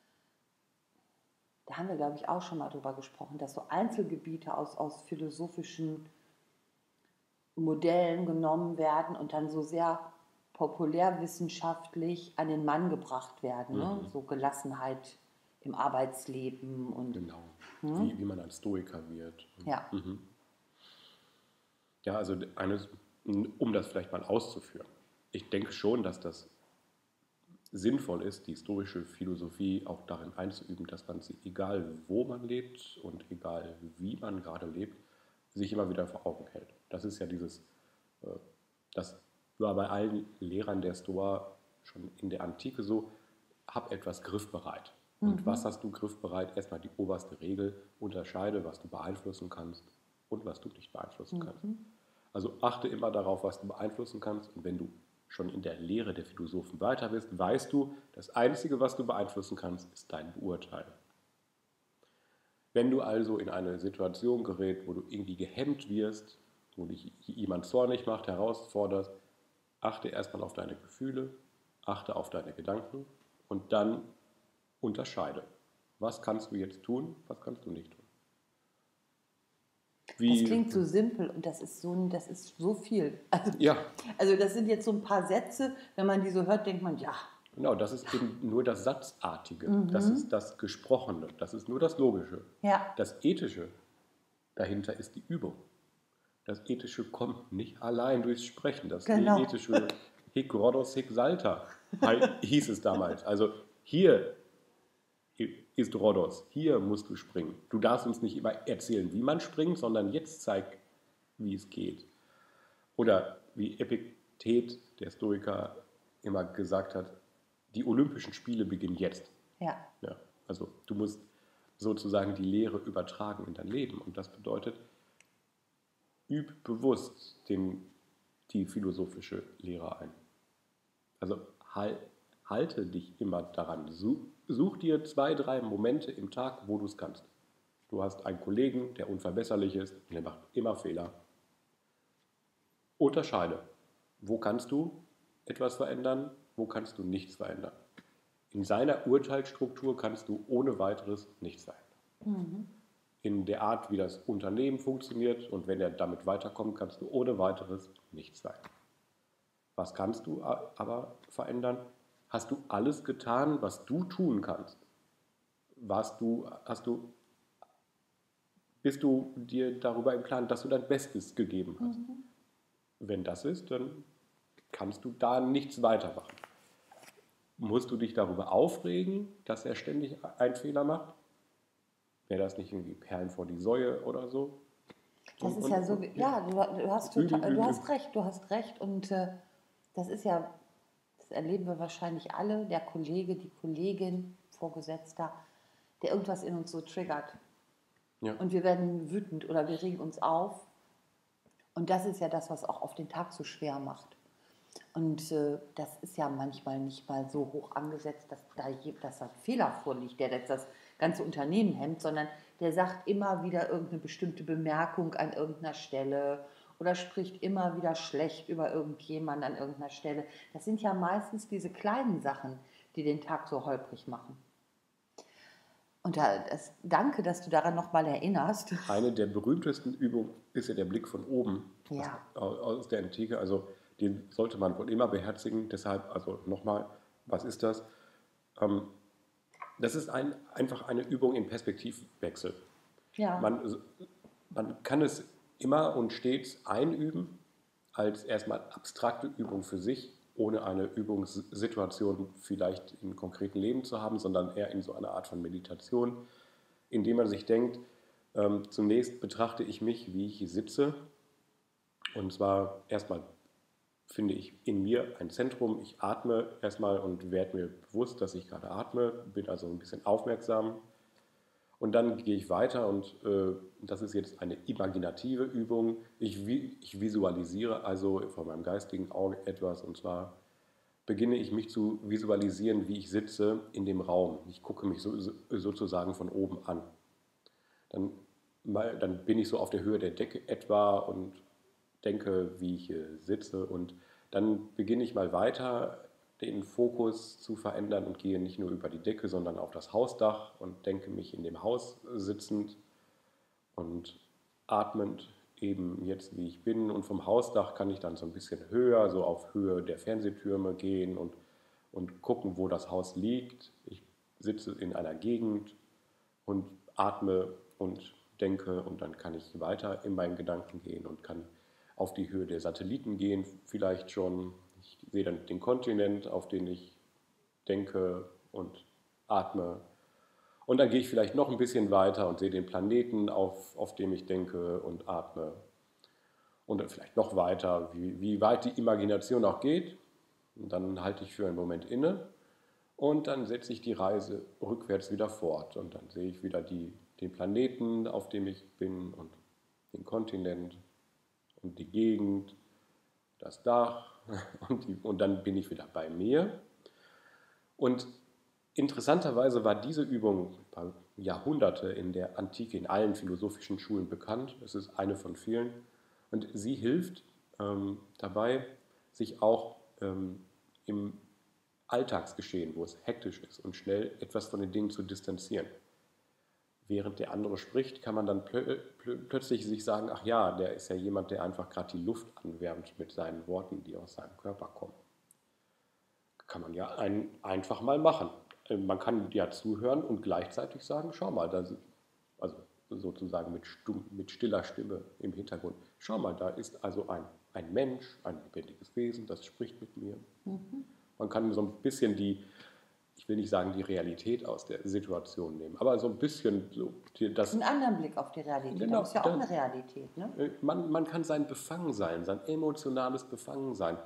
da haben wir, glaube ich, auch schon mal drüber gesprochen, dass so Einzelgebiete aus, aus philosophischen Modellen genommen werden und dann so sehr populärwissenschaftlich an den Mann gebracht werden. Mhm. Ne? So Gelassenheit im Arbeitsleben und Genau, hm? wie, wie man ein Stoiker wird. Ja. Mhm. Ja, also eines, um das vielleicht mal auszuführen. Ich denke schon, dass das sinnvoll ist, die stoische Philosophie auch darin einzuüben, dass man sie, egal wo man lebt und egal wie man gerade lebt, sich immer wieder vor Augen hält. Das ist ja dieses, äh, das war bei allen Lehrern der Stoa schon in der Antike so, hab etwas griffbereit. Und Mhm. was hast du griffbereit? Erstmal die oberste Regel, unterscheide, was du beeinflussen kannst und was du nicht beeinflussen kannst. Mhm. Also achte immer darauf, was du beeinflussen kannst. Und wenn du schon in der Lehre der Philosophen weiter bist, weißt du, das Einzige, was du beeinflussen kannst, ist dein Beurteilen. Wenn du also in eine Situation gerätst, wo du irgendwie gehemmt wirst, wo dich jemand zornig macht, herausforderst, achte erstmal auf deine Gefühle, achte auf deine Gedanken und dann unterscheide. Was kannst du jetzt tun, was kannst du nicht tun? Wie, Das klingt so simpel und das ist so, das ist so viel. Also, ja, also das sind jetzt so ein paar Sätze, wenn man die so hört, denkt man, ja. genau, das ist eben nur das Satzartige, Mhm. das ist das Gesprochene, das ist nur das Logische. Ja. Das Ethische dahinter ist die Übung. Das Ethische kommt nicht allein durchs Sprechen. Das Genau. Ethische hic Rhodos hic salta hieß es damals. Also hier ist Rhodos, hier musst du springen. Du darfst uns nicht immer erzählen, wie man springt, sondern jetzt zeig, wie es geht. Oder wie Epiktet, der Stoiker, immer gesagt hat, die Olympischen Spiele beginnen jetzt. Ja. Ja, also du musst sozusagen die Lehre übertragen in dein Leben. Und das bedeutet, üb bewusst den, die philosophische Lehre ein. Also halt, halte dich immer daran. Such, such dir zwei, drei Momente im Tag, wo du es kannst. Du hast einen Kollegen, der unverbesserlich ist, und der macht immer Fehler. Unterscheide. Wo kannst du etwas verändern, wo kannst du nichts verändern. In seiner Urteilsstruktur kannst du ohne weiteres nichts verändern. Mhm. In der Art, wie das Unternehmen funktioniert und wenn er damit weiterkommt, kannst du ohne weiteres nichts verändern. Was kannst du aber verändern? Hast du alles getan, was du tun kannst? Warst du, hast du, bist du dir darüber im Klaren, dass du dein Bestes gegeben hast? Mhm. Wenn das ist, dann kannst du da nichts weitermachen. Musst du dich darüber aufregen, dass er ständig einen Fehler macht? Wäre das nicht irgendwie Perlen vor die Säue oder so? Das Und, ist ja und, so, und, ja, du, du, hast Üben, total, du üben, hast üben. recht, du hast recht und äh, das ist ja, das erleben wir wahrscheinlich alle, der Kollege, die Kollegin, Vorgesetzter, der irgendwas in uns so triggert. Ja. Und wir werden wütend oder wir regen uns auf. Und das ist ja das, was auch auf den Tag so schwer macht. Und äh, das ist ja manchmal nicht mal so hoch angesetzt, dass da, je, dass da ein Fehler vorliegt, der jetzt das ganze Unternehmen hemmt, sondern der sagt immer wieder irgendeine bestimmte Bemerkung an irgendeiner Stelle oder spricht immer wieder schlecht über irgendjemanden an irgendeiner Stelle. Das sind ja meistens diese kleinen Sachen, die den Tag so holprig machen. Und da, das, danke, dass du daran nochmal erinnerst. Eine der berühmtesten Übungen ist ja der Blick von oben Ja. aus, aus der Antike. Also den sollte man wohl immer beherzigen. Deshalb, also nochmal, was ist das? Ähm, das ist ein, einfach eine Übung im Perspektivwechsel. Ja. Man, man kann es immer und stets einüben als erstmal abstrakte Übung für sich, ohne eine Übungssituation vielleicht im konkreten Leben zu haben, sondern eher in so einer Art von Meditation, indem man sich denkt, ähm, zunächst betrachte ich mich, wie ich hier sitze. Und zwar erstmal finde ich in mir ein Zentrum. Ich atme erstmal und werde mir bewusst, dass ich gerade atme, bin also ein bisschen aufmerksam. Und dann gehe ich weiter und äh, das ist jetzt eine imaginative Übung. Ich, ich visualisiere also vor meinem geistigen Auge etwas und zwar beginne ich mich zu visualisieren, wie ich sitze in dem Raum. Ich gucke mich so, so, sozusagen von oben an. Dann, mal, dann bin ich so auf der Höhe der Decke etwa und denke, wie ich hier sitze und dann beginne ich mal weiter den Fokus zu verändern und gehe nicht nur über die Decke, sondern auf das Hausdach und denke mich in dem Haus sitzend und atmend eben jetzt, wie ich bin. Und vom Hausdach kann ich dann so ein bisschen höher, so auf Höhe der Fernsehtürme gehen und, und gucken, wo das Haus liegt. Ich sitze in einer Gegend und atme und denke und dann kann ich weiter in meinen Gedanken gehen und kann auf die Höhe der Satelliten gehen, vielleicht schon. Ich sehe dann den Kontinent, auf den ich denke und atme. Und dann gehe ich vielleicht noch ein bisschen weiter und sehe den Planeten, auf, auf dem ich denke und atme. Und dann vielleicht noch weiter, wie, wie weit die Imagination auch geht. Und dann halte ich für einen Moment inne und dann setze ich die Reise rückwärts wieder fort. Und dann sehe ich wieder die, den Planeten, auf dem ich bin und den Kontinent und die Gegend, das Dach und, die, und dann bin ich wieder bei mir. Und interessanterweise war diese Übung ein paar Jahrhunderte in der Antike in allen philosophischen Schulen bekannt. Es ist eine von vielen. Und sie hilft ähm, dabei, sich auch ähm, im Alltagsgeschehen, wo es hektisch ist und schnell, etwas von den Dingen zu distanzieren. Während der andere spricht, kann man dann plö plö plötzlich sich sagen, ach ja, der ist ja jemand, der einfach gerade die Luft anwärmt mit seinen Worten, die aus seinem Körper kommen. Kann man ja ein, einfach mal machen. Man kann ja zuhören und gleichzeitig sagen, schau mal, da, also sozusagen mit, stumm, mit stiller Stimme im Hintergrund, schau mal, da ist also ein, ein Mensch, ein lebendiges Wesen, das spricht mit mir. Mhm. Man kann so ein bisschen die, ich will nicht sagen die Realität aus der Situation nehmen, aber so ein bisschen so das. Einen anderen Blick auf die Realität, Genau, das ist ja auch eine Realität. Ne? Man, man kann sein Befangensein, sein emotionales Befangensein,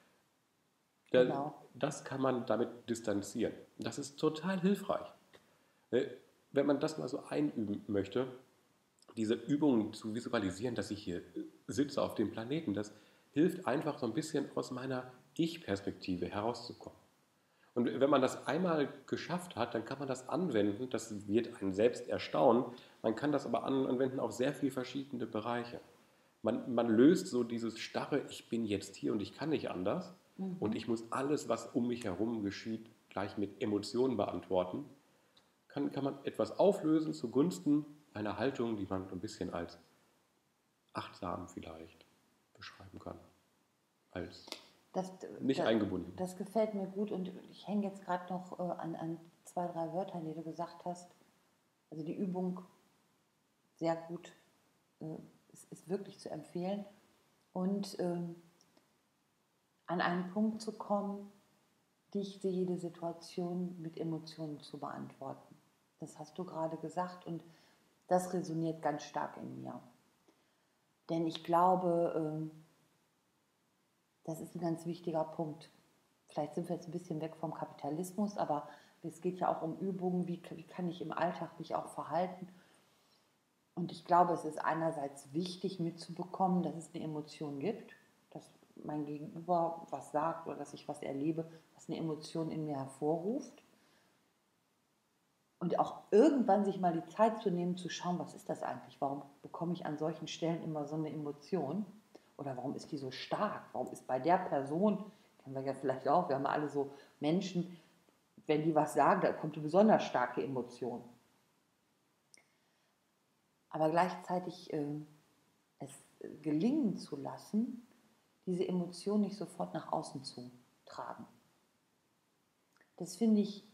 der, genau. Das kann man damit distanzieren. Das ist total hilfreich. Wenn man das mal so einüben möchte, diese Übung zu visualisieren, dass ich hier sitze auf dem Planeten, das hilft einfach so ein bisschen aus meiner Ich-Perspektive herauszukommen. Und wenn man das einmal geschafft hat, dann kann man das anwenden, das wird einen selbst erstaunen, man kann das aber anwenden auf sehr viele verschiedene Bereiche. Man, man löst so dieses starre, ich bin jetzt hier und ich kann nicht anders mhm. und ich muss alles, was um mich herum geschieht, gleich mit Emotionen beantworten, kann, kann man etwas auflösen zugunsten einer Haltung, die man ein bisschen als achtsam vielleicht beschreiben kann, als das, nicht das, eingebunden. Das gefällt mir gut und ich hänge jetzt gerade noch äh, an, an zwei, drei Wörtern, die du gesagt hast. Also die Übung sehr gut, äh, ist, ist wirklich zu empfehlen. Und ähm, an einen Punkt zu kommen, dichte jede Situation mit Emotionen zu beantworten. Das hast du gerade gesagt und das resoniert ganz stark in mir. Denn ich glaube, ähm, das ist ein ganz wichtiger Punkt. Vielleicht sind wir jetzt ein bisschen weg vom Kapitalismus, aber es geht ja auch um Übungen, wie, wie kann ich im Alltag mich auch verhalten. Und ich glaube, es ist einerseits wichtig mitzubekommen, dass es eine Emotion gibt, dass mein Gegenüber was sagt oder dass ich was erlebe, was eine Emotion in mir hervorruft. Und auch irgendwann sich mal die Zeit zu nehmen, zu schauen, was ist das eigentlich? Warum bekomme ich an solchen Stellen immer so eine Emotion? oder warum ist die so stark? Warum ist bei der Person, kennen wir ja vielleicht auch, wir haben alle so Menschen, wenn die was sagen, da kommt eine besonders starke Emotion. Aber gleichzeitig äh, es gelingen zu lassen, diese Emotion nicht sofort nach außen zu tragen. Das finde ich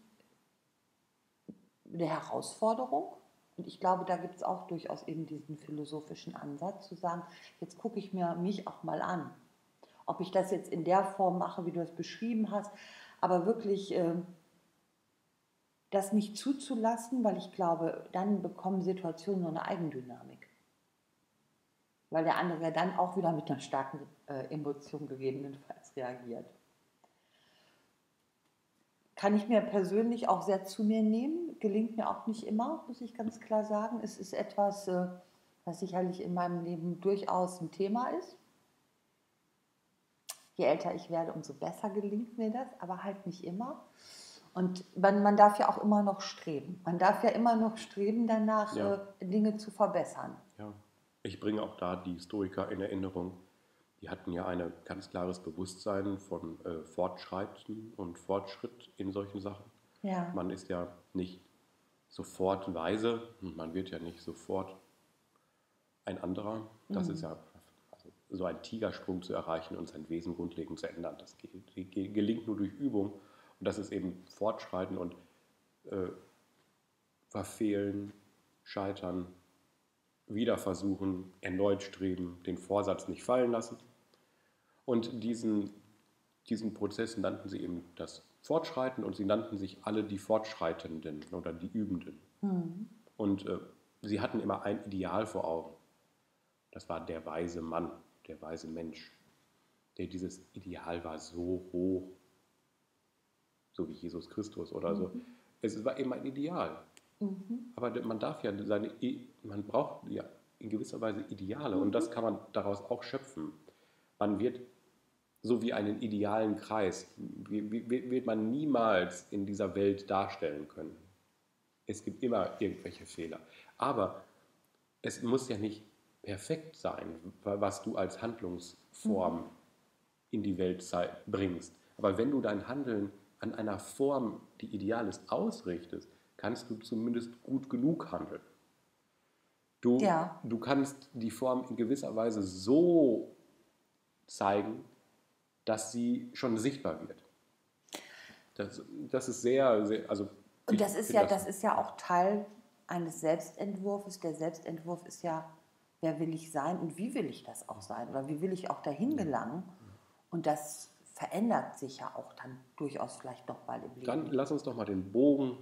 eine Herausforderung. Und ich glaube, da gibt es auch durchaus eben diesen philosophischen Ansatz, zu sagen, jetzt gucke ich mir mich auch mal an. Ob ich das jetzt in der Form mache, wie du es beschrieben hast, aber wirklich äh, das nicht zuzulassen, weil ich glaube, dann bekommen Situationen nur eine Eigendynamik. Weil der andere ja dann auch wieder mit einer starken äh, Emotion gegebenenfalls reagiert. Kann ich mir persönlich auch sehr zu mir nehmen, gelingt mir auch nicht immer, muss ich ganz klar sagen. Es ist etwas, äh, was sicherlich in meinem Leben durchaus ein Thema ist. Je älter ich werde, umso besser gelingt mir das, aber halt nicht immer. Und man, man darf ja auch immer noch streben. Man darf ja immer noch streben danach, Ja. äh, Dinge zu verbessern. Ja. Ich bringe auch da die Stoiker in Erinnerung. Die hatten ja ein ganz klares Bewusstsein von äh, Fortschreiten und Fortschritt in solchen Sachen. Ja. Man ist ja nicht sofort weise, man wird ja nicht sofort ein anderer. Das Mhm. ist ja also so ein Tigersprung zu erreichen und sein Wesen grundlegend zu ändern. Das ge ge gelingt nur durch Übung. Und das ist eben Fortschreiten und äh, Verfehlen, Scheitern, wieder versuchen, erneut streben, den Vorsatz nicht fallen lassen. Und diesen, diesen Prozess nannten sie eben das Fortschreiten und sie nannten sich alle die Fortschreitenden oder die Übenden. Mhm. Und äh, sie hatten immer ein Ideal vor Augen. Das war der weise Mann, der weise Mensch. Der dieses Ideal war so hoch, so wie Jesus Christus oder so. Mhm. Es war eben ein Ideal. Mhm. Aber man darf ja seine, man braucht ja in gewisser Weise Ideale und das kann man daraus auch schöpfen. Man wird so wie einen idealen Kreis, wird man niemals in dieser Welt darstellen können. Es gibt immer irgendwelche Fehler. Aber es muss ja nicht perfekt sein, was du als Handlungsform mhm. in die Welt bringst. Aber wenn du dein Handeln an einer Form, die ideal ist, ausrichtest, kannst du zumindest gut genug handeln. Du, ja. du kannst die Form in gewisser Weise so zeigen, dass sie schon sichtbar wird. Das, das ist sehr, sehr also und das ist ja, das, das ist ja auch Teil eines Selbstentwurfs. Der Selbstentwurf ist ja, wer will ich sein und wie will ich das auch sein oder wie will ich auch dahin gelangen? Und das verändert sich ja auch dann durchaus vielleicht noch mal im Leben. Dann lass uns doch mal den Bogen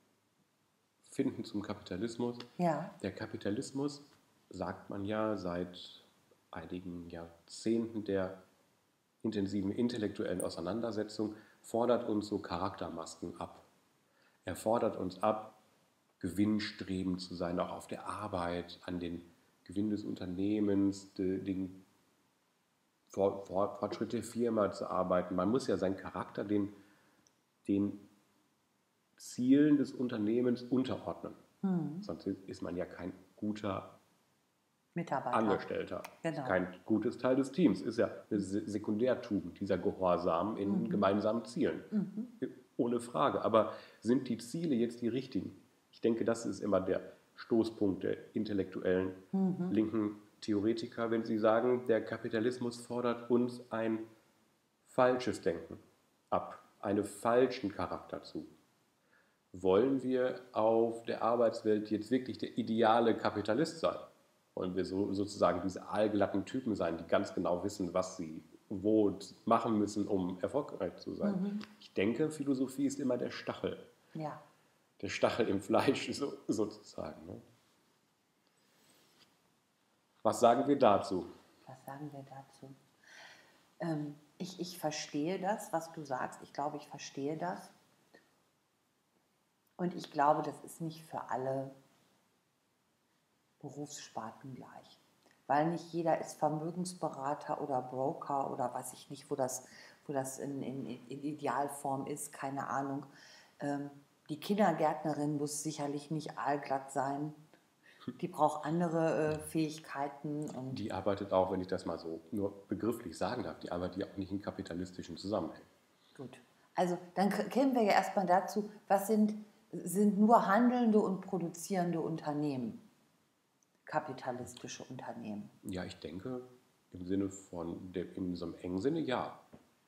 finden zum Kapitalismus. Ja. Der Kapitalismus, sagt man ja seit einigen Jahrzehnten der intensiven intellektuellen Auseinandersetzung, fordert uns so Charaktermasken ab. Er fordert uns ab, gewinnstrebend zu sein, auch auf der Arbeit, an den Gewinn des Unternehmens, den Fortschritt der Firma zu arbeiten. Man muss ja seinen Charakter den, den Zielen des Unternehmens unterordnen. Hm. Sonst ist man ja kein guter Mitarbeiter. Angestellter. Genau. Kein gutes Teil des Teams. Ist ja eine Sekundärtugend, dieser Gehorsam in mhm. gemeinsamen Zielen. Mhm. Ohne Frage. Aber sind die Ziele jetzt die richtigen? Ich denke, das ist immer der Stoßpunkt der intellektuellen mhm. linken Theoretiker, wenn sie sagen, der Kapitalismus fordert uns ein falsches Denken ab, einen falschen Charakter zu. Wollen wir auf der Arbeitswelt jetzt wirklich der ideale Kapitalist sein? Wollen wir so, sozusagen diese aalglatten Typen sein, die ganz genau wissen, was sie wo machen müssen, um erfolgreich zu sein? Mhm. Ich denke, Philosophie ist immer der Stachel. Ja. Der Stachel im Fleisch so, sozusagen. Ne? Was sagen wir dazu? Was sagen wir dazu? Ähm, ich, ich verstehe das, was du sagst. Ich glaube, ich verstehe das. Und ich glaube, das ist nicht für alle Berufssparten gleich. Weil nicht jeder ist Vermögensberater oder Broker oder weiß ich nicht, wo das, wo das in, in, in Idealform ist, keine Ahnung. Ähm, die Kindergärtnerin muss sicherlich nicht aalglatt sein. Die braucht andere äh, Fähigkeiten. Und Die arbeitet auch, wenn ich das mal so nur begrifflich sagen darf, die arbeitet ja auch nicht in kapitalistischen Zusammenhängen. gut. Also dann k- kämen wir ja erstmal dazu, was sind, sind nur handelnde und produzierende Unternehmen, kapitalistische Unternehmen. Ja, ich denke, im Sinne von, der, in so einem engen Sinne, ja.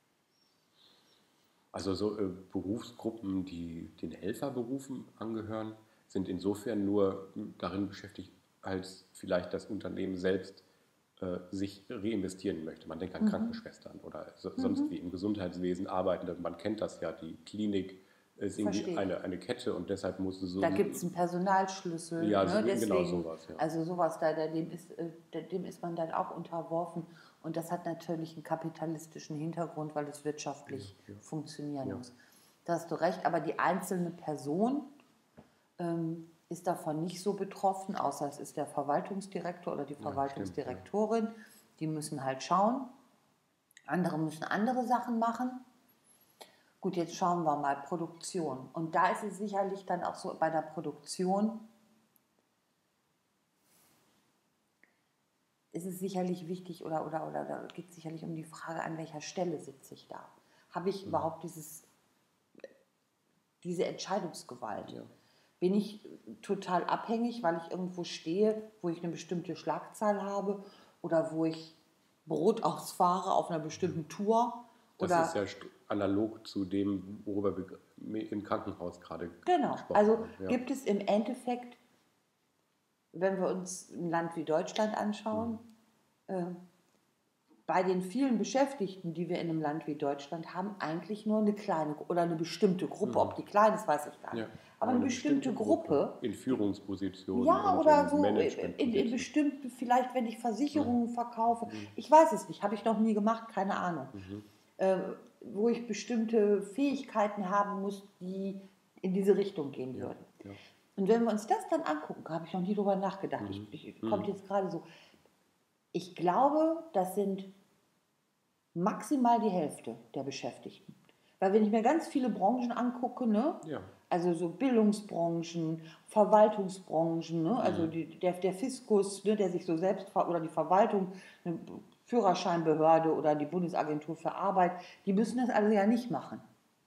Also so äh, Berufsgruppen, die den Helferberufen angehören, sind insofern nur darin beschäftigt, als vielleicht das Unternehmen selbst äh, sich reinvestieren möchte. Man denkt an Mhm. Krankenschwestern oder so, sonst wie im Gesundheitswesen arbeitende. Man kennt das ja, die Klinik ist irgendwie Verstehe ich. eine, eine Kette und deshalb muss es so... Da gibt es einen Personalschlüssel. Ja, ne? so- genau Deswegen, sowas, ja. Also sowas, da, da, dem, ist, äh, da- dem ist man dann auch unterworfen. Und das hat natürlich einen kapitalistischen Hintergrund, weil es wirtschaftlich Ja, ja. funktionieren Ja. muss. Da hast du recht, aber die einzelne Person ähm, ist davon nicht so betroffen, außer es ist der Verwaltungsdirektor oder die Ja, Verwaltungsdirektorin. Die müssen halt schauen. Andere müssen andere Sachen machen. Gut, jetzt schauen wir mal Produktion. Und da ist es sicherlich dann auch so bei der Produktion, ist es sicherlich wichtig oder, oder, oder da geht es sicherlich um die Frage, an welcher Stelle sitze ich da? Habe ich überhaupt dieses, diese Entscheidungsgewalt? Ja. Bin ich total abhängig, weil ich irgendwo stehe, wo ich eine bestimmte Schlagzahl habe oder wo ich Brot ausfahre auf einer bestimmten Tour? Das Oder ist ja st- analog zu dem, worüber wir im Krankenhaus gerade Genau, gesprochen also haben. Ja. gibt es im Endeffekt, wenn wir uns ein Land wie Deutschland anschauen, äh, bei den vielen Beschäftigten, die wir in einem Land wie Deutschland haben, eigentlich nur eine kleine oder eine bestimmte Gruppe. Ob die klein ist, weiß ich gar nicht. Ja, Aber eine bestimmte Gruppe, in Führungspositionen ja, und oder in so in, in Managementpositionen. bestimmten, vielleicht wenn ich Versicherungen verkaufe, ich weiß es nicht, habe ich noch nie gemacht, keine Ahnung. Äh, wo ich bestimmte Fähigkeiten haben muss, die in diese Richtung gehen Ja, würden. ja. Und wenn wir uns das dann angucken, habe ich noch nie drüber nachgedacht, ich, ich, kommt jetzt gerade so, ich glaube, das sind maximal die Hälfte der Beschäftigten. Weil wenn ich mir ganz viele Branchen angucke, ne, Ja. also so Bildungsbranchen, Verwaltungsbranchen, ne, also die, der, der Fiskus, ne, der sich so selbst, ver- oder die Verwaltung, eine Führerscheinbehörde oder die Bundesagentur für Arbeit, die müssen das alle ja nicht machen.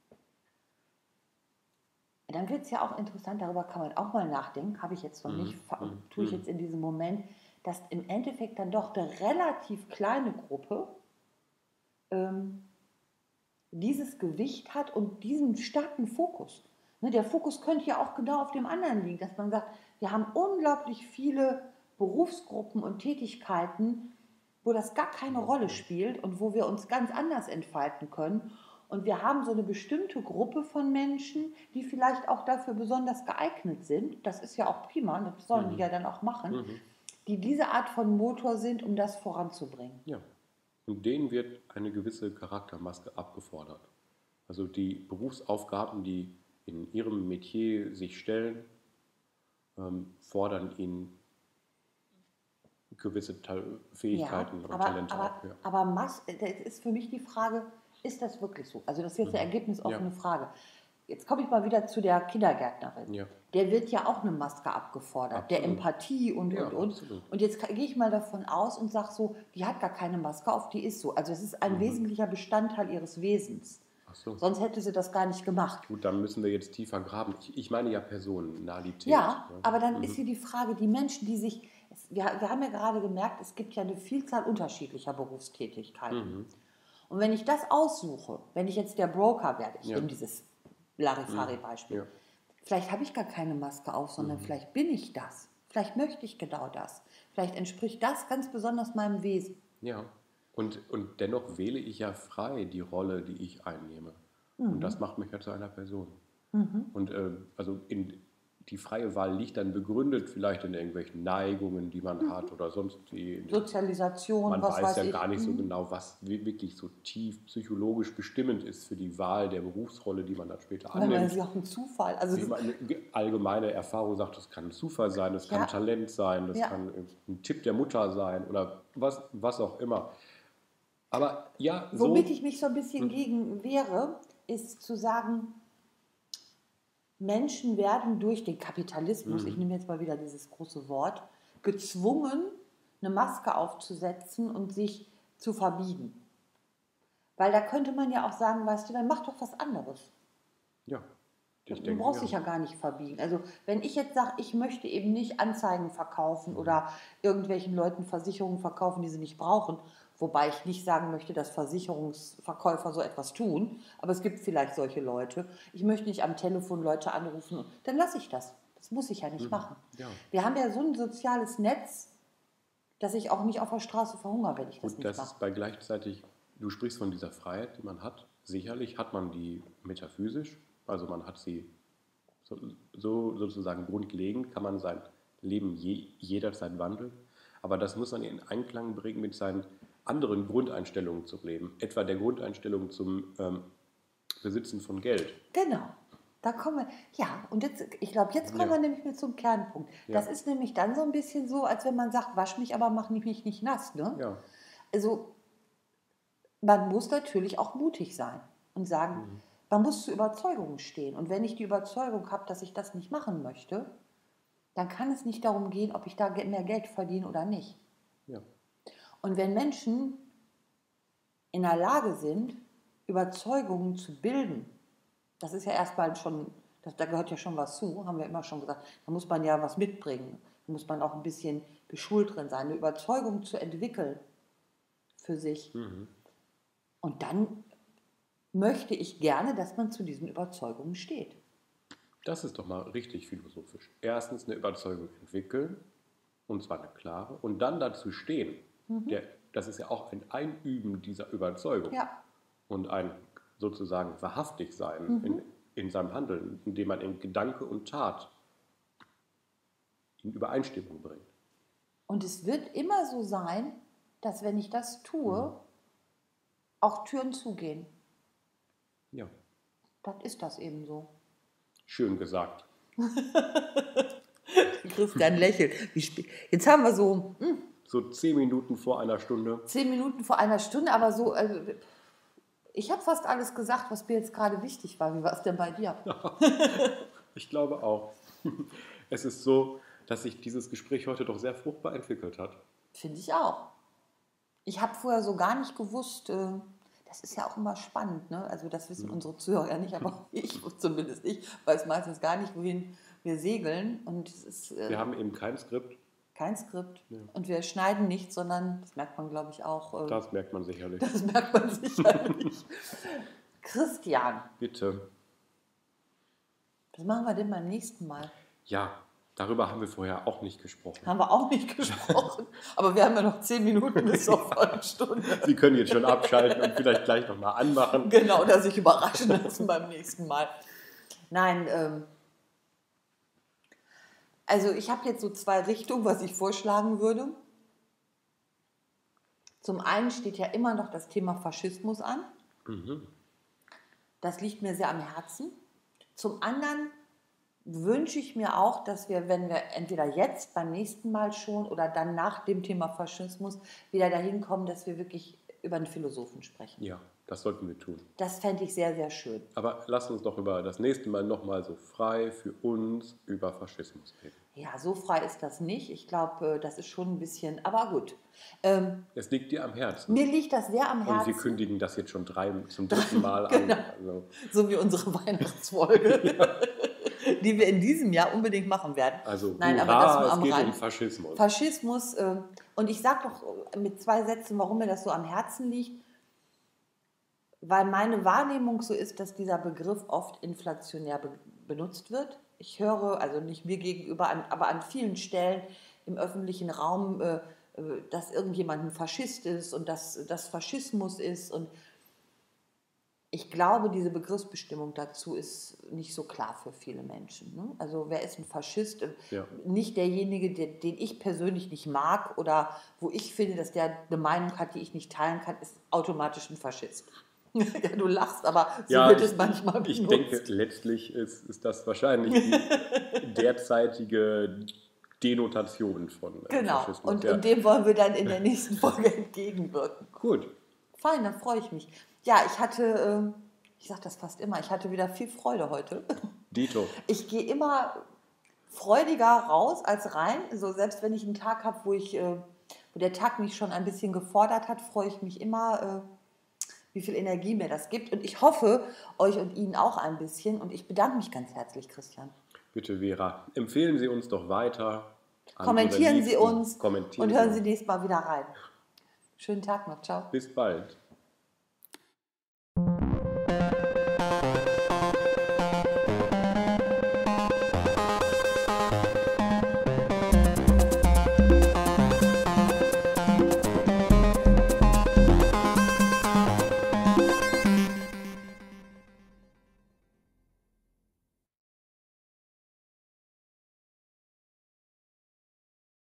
Dann wird es ja auch interessant, darüber kann man auch mal nachdenken, habe ich jetzt noch nicht, fa- tue ich jetzt in diesem Moment, dass im Endeffekt dann doch eine relativ kleine Gruppe ähm, dieses Gewicht hat und diesen starken Fokus. Ne, der Fokus könnte ja auch genau auf dem anderen liegen, dass man sagt, wir haben unglaublich viele Berufsgruppen und Tätigkeiten, wo das gar keine Rolle spielt und wo wir uns ganz anders entfalten können. Und wir haben so eine bestimmte Gruppe von Menschen, die vielleicht auch dafür besonders geeignet sind. Das ist ja auch prima, das sollen die ja dann auch machen, die diese Art von Motor sind, um das voranzubringen. Ja. Und denen wird eine gewisse Charaktermaske abgefordert. Also die Berufsaufgaben, die in ihrem Metier sich stellen, ähm, fordern ihnen gewisse Ta- Fähigkeiten Ja, und aber, Talente aber, ab. Ja. aber Mas das ist für mich die Frage, ist das wirklich so? Also das ist jetzt eine ergebnisoffene Ja. Frage. Jetzt komme ich mal wieder zu der Kindergärtnerin. Ja. Der wird ja auch eine Maske abgefordert, der Absolut. Empathie und, Ja, und, und. absolut. Und jetzt gehe ich mal davon aus und sage so, die hat gar keine Maske auf, die ist so. Also es ist ein wesentlicher Bestandteil ihres Wesens. Ach so. Sonst hätte sie das gar nicht gemacht. Gut, dann müssen wir jetzt tiefer graben. Ich, ich meine ja Personalität. Ja, ne? aber dann ist hier die Frage, die Menschen, die sich, es- wir, wir haben ja gerade gemerkt, es gibt ja eine Vielzahl unterschiedlicher Berufstätigkeiten. Und wenn ich das aussuche, wenn ich jetzt der Broker werde, ich Ja. nehme dieses Larifari-Beispiel, Ja. vielleicht habe ich gar keine Maske auf, sondern vielleicht bin ich das. Vielleicht möchte ich genau das. Vielleicht entspricht das ganz besonders meinem Wesen. Ja, und, und dennoch wähle ich ja frei die Rolle, die ich einnehme. Und das macht mich ja zu einer Person. Und äh, also in, die freie Wahl liegt dann begründet vielleicht in irgendwelchen Neigungen, die man hat oder sonst wie. Sozialisation, Man was weiß weiß ja ich. gar nicht so genau, was wi- wirklich so tief psychologisch bestimmend ist für die Wahl der Berufsrolle, die man dann später Weil man annimmt. ist ja auch ein Zufall. Also Wie meine allgemeine Erfahrung sagt, das kann Zufall sein, das Ja. kann Talent sein, das Ja. kann ein Tipp der Mutter sein oder was, was auch immer. Aber ja, so. Womit ich mich so ein bisschen gegen wehre, ist zu sagen, Menschen werden durch den Kapitalismus, Mhm. ich nehme jetzt mal wieder dieses große Wort, gezwungen, eine Maske aufzusetzen und sich zu verbiegen. Weil da könnte man ja auch sagen, weißt du, dann mach doch was anderes. Ja, ich Du denke, brauchst ja. dich ja gar nicht verbiegen. Also wenn ich jetzt sage, ich möchte eben nicht Anzeigen verkaufen Mhm. oder irgendwelchen Leuten Versicherungen verkaufen, die sie nicht brauchen, wobei ich nicht sagen möchte, dass Versicherungsverkäufer so etwas tun, aber es gibt vielleicht solche Leute. Ich möchte nicht am Telefon Leute anrufen, dann lasse ich das. Das muss ich ja nicht Mhm. machen. Ja. Wir haben ja so ein soziales Netz, dass ich auch nicht auf der Straße verhungere, wenn ich das Und nicht das mache. ist bei gleichzeitig, du sprichst von dieser Freiheit, die man hat. Sicherlich hat man die metaphysisch, also man hat sie so, so sozusagen grundlegend, kann man sein Leben je, jederzeit wandeln. Aber das muss man in Einklang bringen mit seinen anderen Grundeinstellungen zum Leben, etwa der Grundeinstellung zum ähm, Besitzen von Geld. Genau. Da kommen wir, ja, und jetzt, ich glaube, jetzt kommen Ja. wir nämlich mit zum Kernpunkt. Ja. Das ist nämlich dann so ein bisschen so, als wenn man sagt, wasch mich, aber mach mich nicht nass. Ne? Ja. Also, man muss natürlich auch mutig sein und sagen, Mhm. man muss zu Überzeugungen stehen. Und wenn ich die Überzeugung habe, dass ich das nicht machen möchte, dann kann es nicht darum gehen, ob ich da mehr Geld verdiene oder nicht. Ja. Und wenn Menschen in der Lage sind, Überzeugungen zu bilden, das ist ja erstmal schon, das, da gehört ja schon was zu, haben wir immer schon gesagt, da muss man ja was mitbringen, da muss man auch ein bisschen geschult drin sein, eine Überzeugung zu entwickeln für sich. Mhm. Und dann möchte ich gerne, dass man zu diesen Überzeugungen steht. Das ist doch mal richtig philosophisch. Erstens eine Überzeugung entwickeln, und zwar eine klare, und dann dazu stehen. Mhm. Der, das ist ja auch ein Einüben dieser Überzeugung Ja, und ein sozusagen wahrhaftig sein Mhm. in, in seinem Handeln, indem man in Gedanke und Tat in Übereinstimmung bringt. und es wird immer so sein, dass wenn ich das tue, Mhm. auch Türen zugehen. Ja, Das ist das eben so. schön gesagt. Christian lächelt. Wie spät- Jetzt haben wir so hm, So zehn Minuten vor einer Stunde. zehn Minuten vor einer Stunde, aber so, also, ich habe fast alles gesagt, was mir jetzt gerade wichtig war. Wie war es denn bei dir? Ich glaube auch. Es ist so, dass sich dieses Gespräch heute doch sehr fruchtbar entwickelt hat. Finde ich auch. Ich habe vorher so gar nicht gewusst, äh, das ist ja auch immer spannend, ne? Also das wissen Mhm. unsere Zuhörer ja nicht, aber ich zumindest nicht, weiß meistens gar nicht, wohin wir segeln. Und es ist äh, Wir haben eben kein Skript. kein Skript. Ja. Und wir schneiden nicht, sondern, das merkt man, glaube ich, auch. Äh, Das merkt man sicherlich. das merkt man sicherlich. Christian, Bitte. was machen wir denn beim nächsten Mal? Ja, darüber haben wir vorher auch nicht gesprochen. Haben wir auch nicht gesprochen, aber wir haben ja noch zehn Minuten bis zur vollen Stunde. Sie können jetzt schon abschalten und vielleicht gleich nochmal anmachen. Genau, dass sich überraschen lassen beim nächsten Mal. Nein, ähm, also ich habe jetzt so zwei Richtungen, was ich vorschlagen würde. Zum einen steht ja immer noch das Thema Faschismus an. Mhm. Das liegt mir sehr am Herzen. Zum anderen wünsche ich mir auch, dass wir, wenn wir entweder jetzt beim nächsten Mal schon oder dann nach dem Thema Faschismus wieder dahin kommen, dass wir wirklich über einen Philosophen sprechen. Ja, das sollten wir tun. Das fände ich sehr, sehr schön. Aber lasst uns doch über das nächste Mal nochmal so frei für uns über Faschismus reden. Ja, so frei ist das nicht. Ich glaube, das ist schon ein bisschen, aber gut. Ähm, Es liegt dir am Herzen. mir liegt das sehr am Und wir Herzen, kündigen das jetzt schon drei, zum dritten Mal Genau. an. Also, so wie unsere Weihnachtsfolge, die wir in diesem Jahr unbedingt machen werden. also Nein, hurra, aber das nur es am geht Rand. um Faschismus. Faschismus, äh, und ich sage doch mit zwei Sätzen, warum mir das so am Herzen liegt, weil meine Wahrnehmung so ist, dass dieser Begriff oft inflationär be benutzt wird. Ich höre, also nicht mir gegenüber, an, aber an vielen Stellen im öffentlichen Raum, äh, äh, dass irgendjemand ein Faschist ist und dass das Faschismus ist. Und ich glaube, diese Begriffsbestimmung dazu ist nicht so klar für viele Menschen. Ne? Also wer ist ein Faschist? Ja. Nicht derjenige, der, den ich persönlich nicht mag oder wo ich finde, dass der eine Meinung hat, die ich nicht teilen kann, ist automatisch ein Faschist. Ja, du lachst, aber so Ja, wird ich, es manchmal benutzt. ich denke, letztlich ist, ist das wahrscheinlich die derzeitige Denotation von äh, Genau, Faschismus. und, ja. und dem wollen wir dann in der nächsten Folge entgegenwirken. Gut, Fein, dann freue ich mich. Ja, ich hatte, ähm, ich sage das fast immer, ich hatte wieder viel Freude heute. Dito. Ich gehe immer freudiger raus als rein. So, selbst wenn ich einen Tag habe, wo, ich, äh, wo der Tag mich schon ein bisschen gefordert hat, freue ich mich immer, äh, wie viel Energie mir das gibt. Und ich hoffe, euch und Ihnen auch ein bisschen. Und ich bedanke mich ganz herzlich, Christian. Bitte, Vera, empfehlen Sie uns doch weiter. Kommentieren Sie uns Kommentieren und hören Sie Sie nächstes Mal wieder rein. Schönen Tag noch. Ciao. Bis bald.